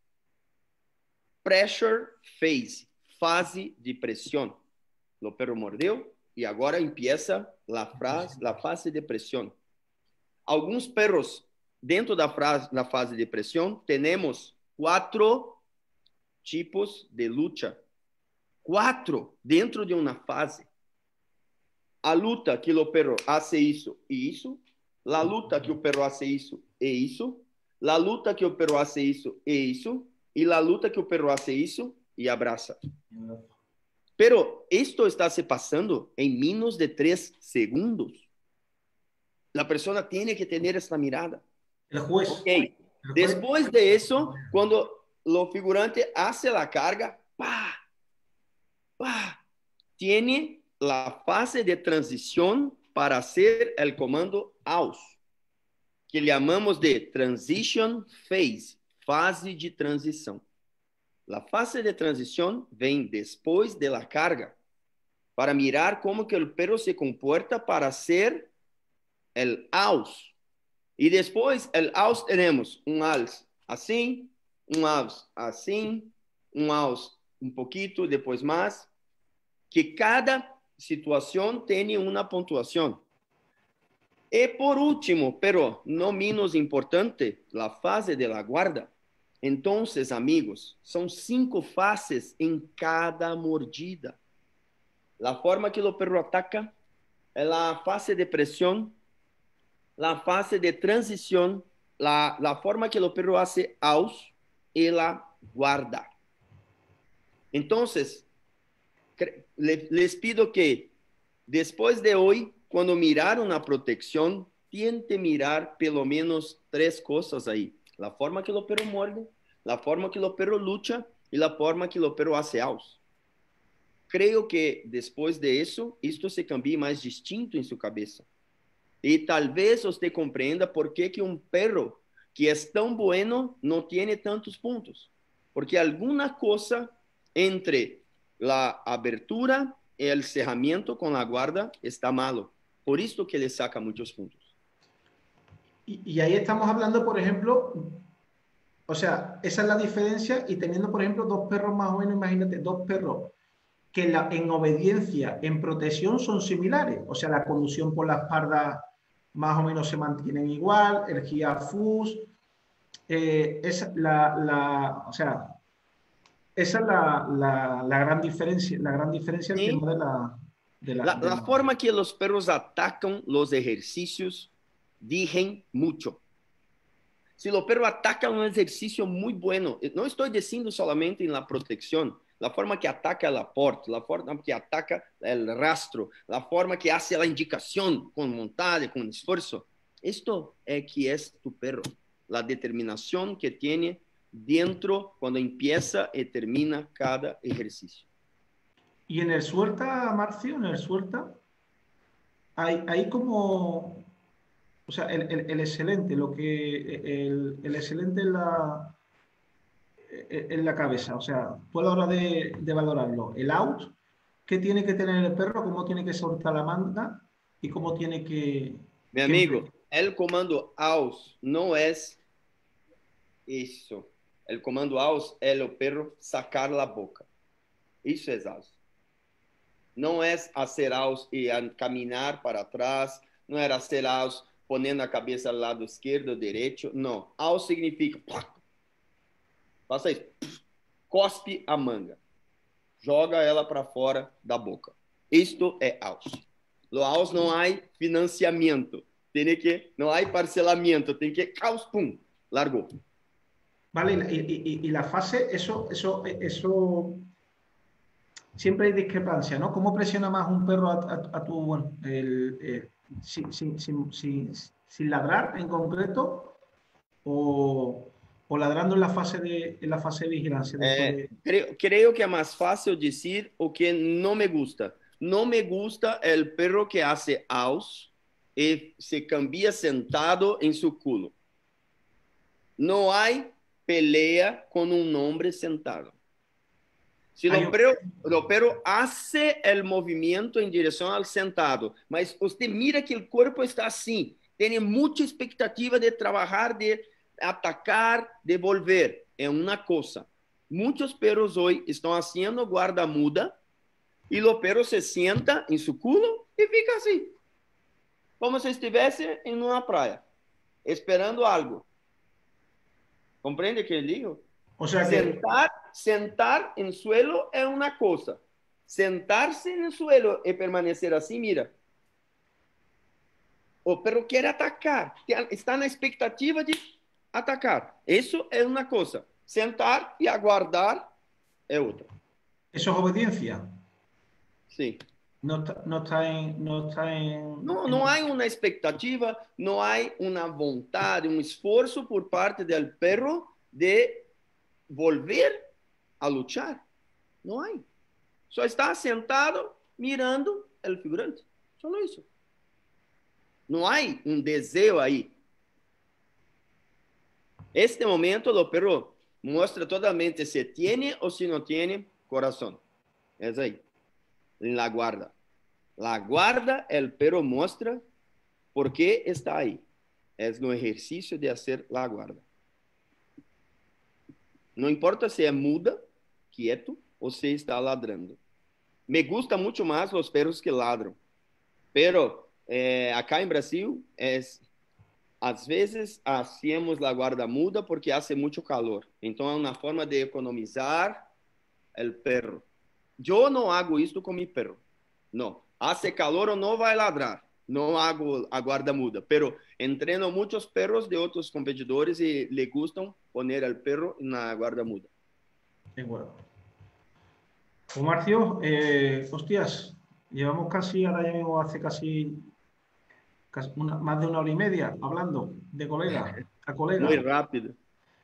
pressure phase. Fase de pressão. O perro mordeu e agora empieza a fase, a fase de pressão. Alguns perros dentro da, frase, da fase de pressão, temos quatro tipos de luta. Quatro dentro de uma fase. A luta que o perro hace isso e isso. A luta que o perro hace isso e isso. A luta que o perro hace isso e isso. E a luta que o perro hace isso e abraça. Pero esto está se passando em menos de tres segundos. A pessoa tem que ter essa mirada. El juez. Okay. El juez. Después de eso, cuando lo figurante hace la carga, ¡pah! ¡pah! Tiene la fase de transición para hacer el comando A U S, que llamamos de Transition Phase, fase de transição. La fase de transición vem después de la carga, para mirar como que el perro se comporta para hacer el A U S. E depois, el A U S temos um A U S assim, um A U S assim, um A U S um pouquinho, depois mais, que cada situação tem uma pontuação. E por último, pero no menos importante, a fase de la guarda. Então, amigos, são cinco fases em cada mordida. A forma que o perro ataca é a fase de pressão, la fase de transición, la, la forma que el perro hace aus y la guarda. Entonces, les pido que después de hoy, cuando mirar una protección, tiente mirar pelo menos tres cosas ahí. La forma que el perro muerde, la forma que el perro lucha y la forma que el perro hace aus. Creo que después de eso, esto se cambie más distinto en su cabeza. Y tal vez usted comprenda por qué que un perro que es tan bueno no tiene tantos puntos. Porque alguna cosa entre la abertura y el cerramiento con la guarda está malo. Por esto que le saca muchos puntos. Y, y ahí estamos hablando, por ejemplo, o sea, esa es la diferencia y teniendo, por ejemplo, dos perros más o menos, imagínate, dos perros que la, en obediencia, en protección son similares. O sea, la conducción por la espalda más o menos se mantienen igual, el GIA-FUS, eh, es la, la, o sea, esa es la, la, la, gran diferencia, la gran diferencia el ¿Sí? tema de la, de la, La, de la la... forma que los perros atacan los ejercicios dicen mucho. Si el perro ataca un ejercicio muy bueno, no estoy diciendo solamente en la protección, la forma que ataca el aporte, la forma que ataca el rastro, la forma que hace la indicación con montaje, con esfuerzo. Esto es que es tu perro, la determinación que tiene dentro cuando empieza y termina cada ejercicio. Y en el suelta, Marcio, en el suelta, hay, hay como, o sea, el, el, el excelente, lo que, el, el excelente en la, en la cabeza, o sea, puedo ahora de, de valorarlo. El out, ¿qué tiene que tener el perro? ¿Cómo tiene que soltar la manga? ¿Y cómo tiene que, Mi que amigo, el comando aus no es eso. El comando aus es el perro sacar la boca. Eso es aus. No es hacer aus y caminar para atrás, no era hacer aus poniendo la cabeza al lado izquierdo o derecho, no. Aus significa, faça isso, cospe a manga, joga ela para fora da boca. Isto é aus. No aus não há financiamento, tem que, não há parcelamento, tem que, caos, pum, largou. Vale, y, y, y la fase, eso, eso, eso, siempre hay discrepancia, ¿no? ¿Cómo presiona más un perro a, a, a tu, bueno, el, eh, sin, sin, sin, sin, sin ladrar en concreto o, o ladrando en la fase de, en la fase de vigilancia después É, de... creio, creio que é mais fácil dizer o que não me gusta. Não me gusta o perro que hace aus e se cambia sentado em seu culo. Não há pelea com um homem sentado. Se o perro, o perro hace el movimento em direção ao sentado, mas você mira que o corpo está assim, tem muita expectativa de trabalhar, de atacar, de volver. É uma coisa. Muitos perros hoje estão fazendo guarda muda e o perro se senta em seu culo e fica assim, como se estivesse em uma praia, esperando algo. Compreende que eu digo? O sea que... Sentar, sentar en suelo es una cosa. Sentarse en el suelo y permanecer así, mira. O perro quiere atacar, está na expectativa de atacar. Eso es una cosa. Sentar y aguardar es otra. ¿Eso es obediencia? Sí. No está, no está en... No, está en, no, en... no hay una expectativa, no hay una voluntad, un esfuerzo por parte del perro de volver a luchar. No hay. Só está sentado mirando el figurante. Solo isso. Não há um desejo aí. Este momento, o perro mostra totalmente se tem ou se não tem coração. É aí. En la guarda. La guarda, el perro mostra por que está aí. É no exercício de fazer la guarda. Não importa se é muda, quieto, ou se está ladrando. Me gusta muito mais os perros que ladram. Pero eh, acá em Brasil, é, às vezes, hacemos a guarda muda porque hace muito calor. Então, é uma forma de economizar o perro. Eu não hago isso com meu perro. Não. Hace calor ou não vai ladrar. no hago a guarda muda, pero entreno muchos perros de otros competidores y le gustan poner al perro en la guarda muda. Igual. Pues Marcio, eh, hostias, llevamos casi, ahora ya mismo hace casi, casi una, más de una hora y media hablando de colega a Muy colega, rápido.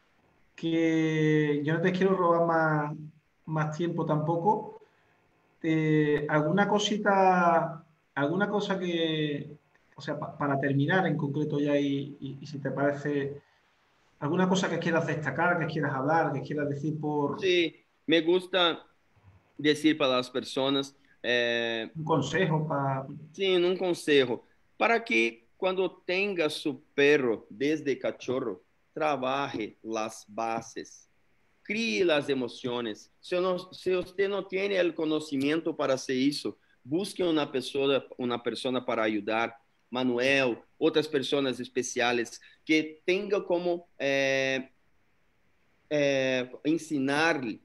que yo no te quiero robar más, más tiempo tampoco. Eh, ¿alguna cosita, alguna cosa que, o sea, pa- para terminar en concreto ya y, y- y si te parece, alguna cosa que quieras destacar, que quieras hablar, que quieras decir por Sí, me gusta decir para las personas, eh, un consejo, para... sí, un consejo, para que cuando tenga su perro desde cachorro, trabaje las bases, críe las emociones. Si, no, si usted no tiene el conocimiento para hacer eso, busque una persona, una persona para ayudar, Manuel, otras personas especiales, que tenga como eh, eh, ensinarle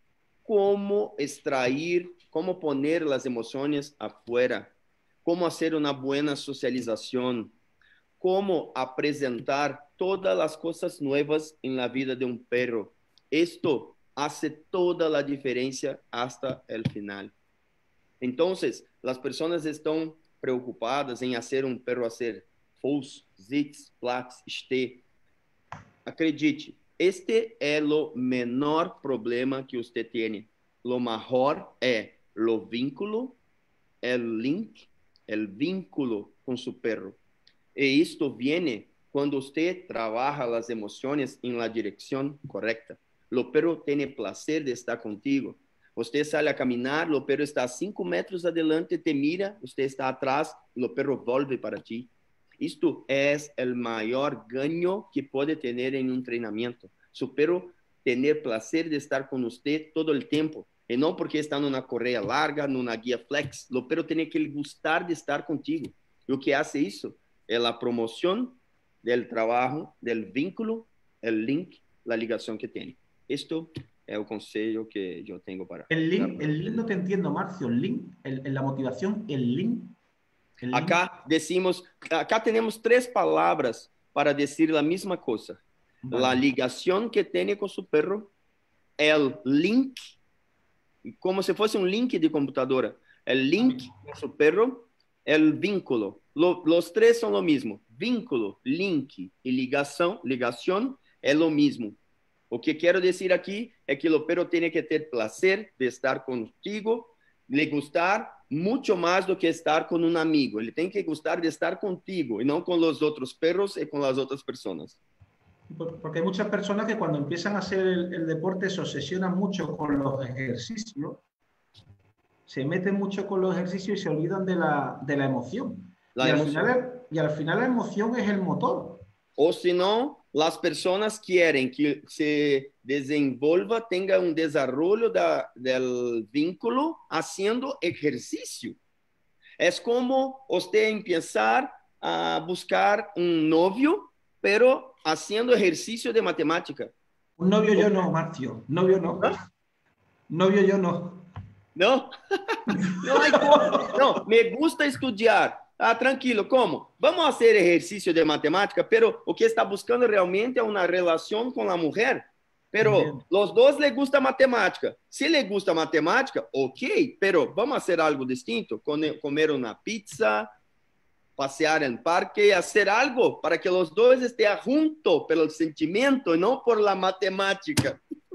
cómo extrair, cómo poner las emociones afuera, cómo hacer una buena socialización, cómo presentar todas las cosas nuevas en la vida de un perro. Esto hace toda la diferencia hasta el final. Entonces, las personas están preocupadas en hacer un perro hacer Fuss, Sitz, Platz, Steh. Acredite, este é o menor problema que você tem. O maior é o vínculo, o link, o vínculo com seu perro. E isto vem quando você trabalha as emoções em la direção correta. O perro tem prazer de estar contigo. Você sai a caminhar, o perro está a cinco metros adelante, te mira, você está atrás, o perro volve para ti. Esto es el mayor ganho que puede tener en un entrenamiento. Su perro tener placer de estar con usted todo el tiempo. Y no porque está en una correa larga, en una guía flex. Lo perro tiene que gustar de estar contigo. Lo que hace eso es la promoción del trabajo, del vínculo, el link, la ligación que tiene. Esto es el consejo que yo tengo para El dar link, para el link no ustedes. te entiendo, Marcio, el link, el, en la motivación, el link, el link. Acá decimos, acá tenemos tres palabras para decir la misma cosa. La Vale. ligación que tiene con su perro, el link, como si fuese un link de computadora, el link con su perro, el vínculo. Lo, los tres son lo mismo. Vínculo, link y ligación, ligación es lo mismo. Lo que quiero decir aquí es que el perro tiene que tener placer de estar contigo, le gustar mucho más do que estar con un amigo. Ele tem que gustar de estar contigo y no con los otros perros y con las otras personas. Porque hay muchas personas que cuando empiezan a hacer el, el deporte se obsesionan mucho con los ejercicios, se meten mucho con los ejercicios y se olvidan de la, de la emoción. La Y al, emoción. final, y al final la emoción es el motor. O si no, las personas quieren que se desenvolva, tenga un desarrollo da, del vínculo haciendo ejercicio. Es como usted empezar a buscar un novio, pero haciendo ejercicio de matemática. Un novio yo no, Marcio. Novio no. ¿No? Novio yo no. No, no hay cosa. No, me gusta estudiar. Ah, tranquilo, ¿cómo? Vamos a hacer ejercicio de matemática, pero o que está buscando realmente es una relación con la mujer. Pero Entiendo. los dos les gusta matemática. Si les gusta matemática, ok, pero vamos a hacer algo distinto. Comer una pizza, pasear en parque, hacer algo para que los dos estén juntos por el sentimiento y no por la matemática.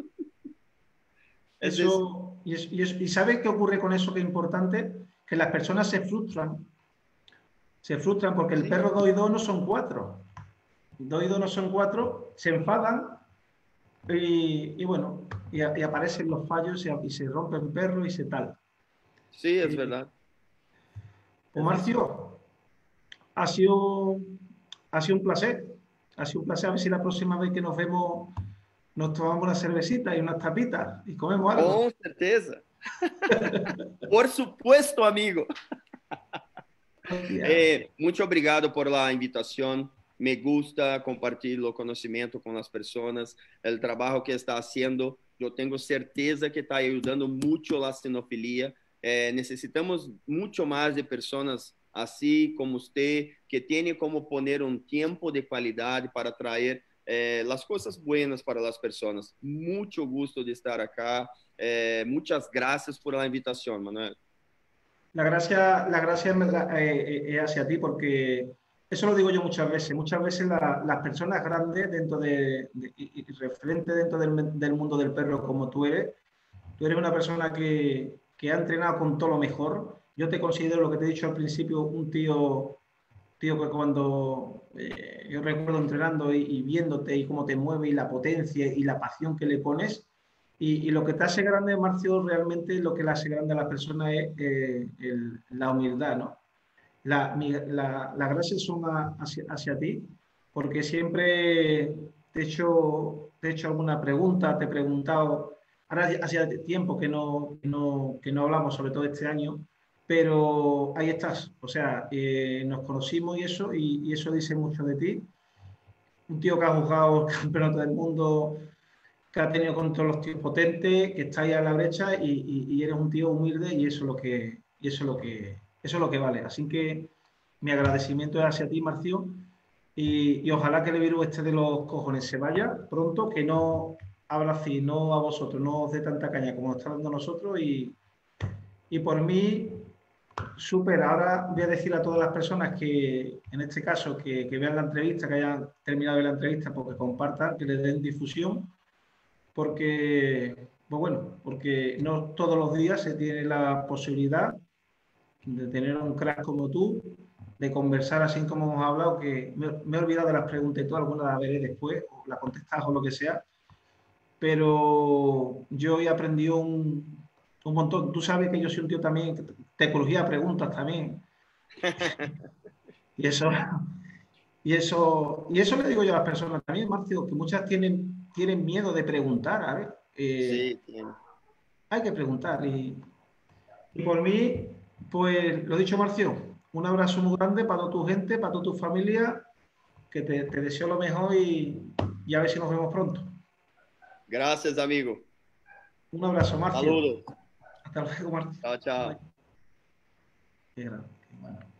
Eso, y, es, y, es, y ¿sabe qué ocurre con eso que es importante? Que las personas se frustran. Se frustran porque el Sí. perro dos y dos no son cuatro. Dos y dos no son cuatro, se enfadan y, y bueno, y, y, aparecen los fallos y, y se rompe el perro y se tal. Sí, es eh, verdad. Pues Marcio, ha sido, ha sido un placer. Ha sido un placer. A ver si la próxima vez que nos vemos nos tomamos una cervecita y unas tapitas y comemos algo. Con certeza. Por supuesto, amigo. Eh, muito obrigado por la invitación. Me gusta compartir o conhecimento com as pessoas. O trabalho que está haciendo, eu tenho certeza que está ajudando muito a sinofilia. Eh, necessitamos muito mais de pessoas así como usted, que tiene como poner un tiempo de calidad para traer eh, las cosas buenas para las personas. Mucho gusto de estar acá. Eh, muchas gracias por la invitación, Manuel. La gracia, la gracia es, eh, es hacia ti, porque eso lo digo yo muchas veces. Muchas veces la, las personas grandes dentro de, de y, y referentes dentro del, del mundo del perro como tú eres, tú eres una persona que, que ha entrenado con todo lo mejor. Yo te considero, lo que te he dicho al principio, un tío, tío que cuando eh, yo recuerdo entrenando y, y viéndote y cómo te mueve y la potencia y la pasión que le pones. Y, y lo que te hace grande, Marcio, realmente lo que le hace grande a las personas es eh, el, la humildad, ¿no? La, mi, la, las gracias son a, hacia, hacia, ti, porque siempre te he, hecho, te he hecho alguna pregunta, te he preguntado, ahora hacía tiempo que no, que no, que no hablamos, sobre todo este año, pero ahí estás, o sea, eh, nos conocimos y eso, y, y eso dice mucho de ti. Un tío que ha jugado el campeonato del mundo, que ha tenido contra los tíos potentes, que está ahí a la brecha y, y, y, eres un tío humilde y eso es lo que, y eso es lo que, eso es lo que vale. Así que mi agradecimiento es hacia ti, Marcio, y, y ojalá que el virus este de los cojones se vaya pronto, que no habla así, no a vosotros, no os dé tanta caña como nos está dando a nosotros y, y por mí, súper. Ahora voy a decir a todas las personas que, en este caso, que, que vean la entrevista, que hayan terminado de la entrevista, porque compartan, que le den difusión, porque, pues bueno, porque no todos los días se tiene la posibilidad de tener un crack como tú, de conversar así como hemos hablado, que me, me he olvidado de las preguntas y todo, algunas las veré después, o las contestas o lo que sea, pero yo he aprendido un, un montón. Tú sabes que yo soy un tío también, te ecología preguntas también, y eso, y eso, y eso le digo yo a las personas también, Marcio, que muchas tienen, tienen miedo de preguntar, a ver, eh, Sí, tiene. hay que preguntar. Y, y por mí, pues lo dicho, Marcio, un abrazo muy grande para toda tu gente, para toda tu familia, que te, te deseo lo mejor y, y a ver si nos vemos pronto. Gracias, amigo. Un abrazo, Marcio. Saludos. Hasta luego, Marcio. Chao, chao. Qué grande, qué bueno.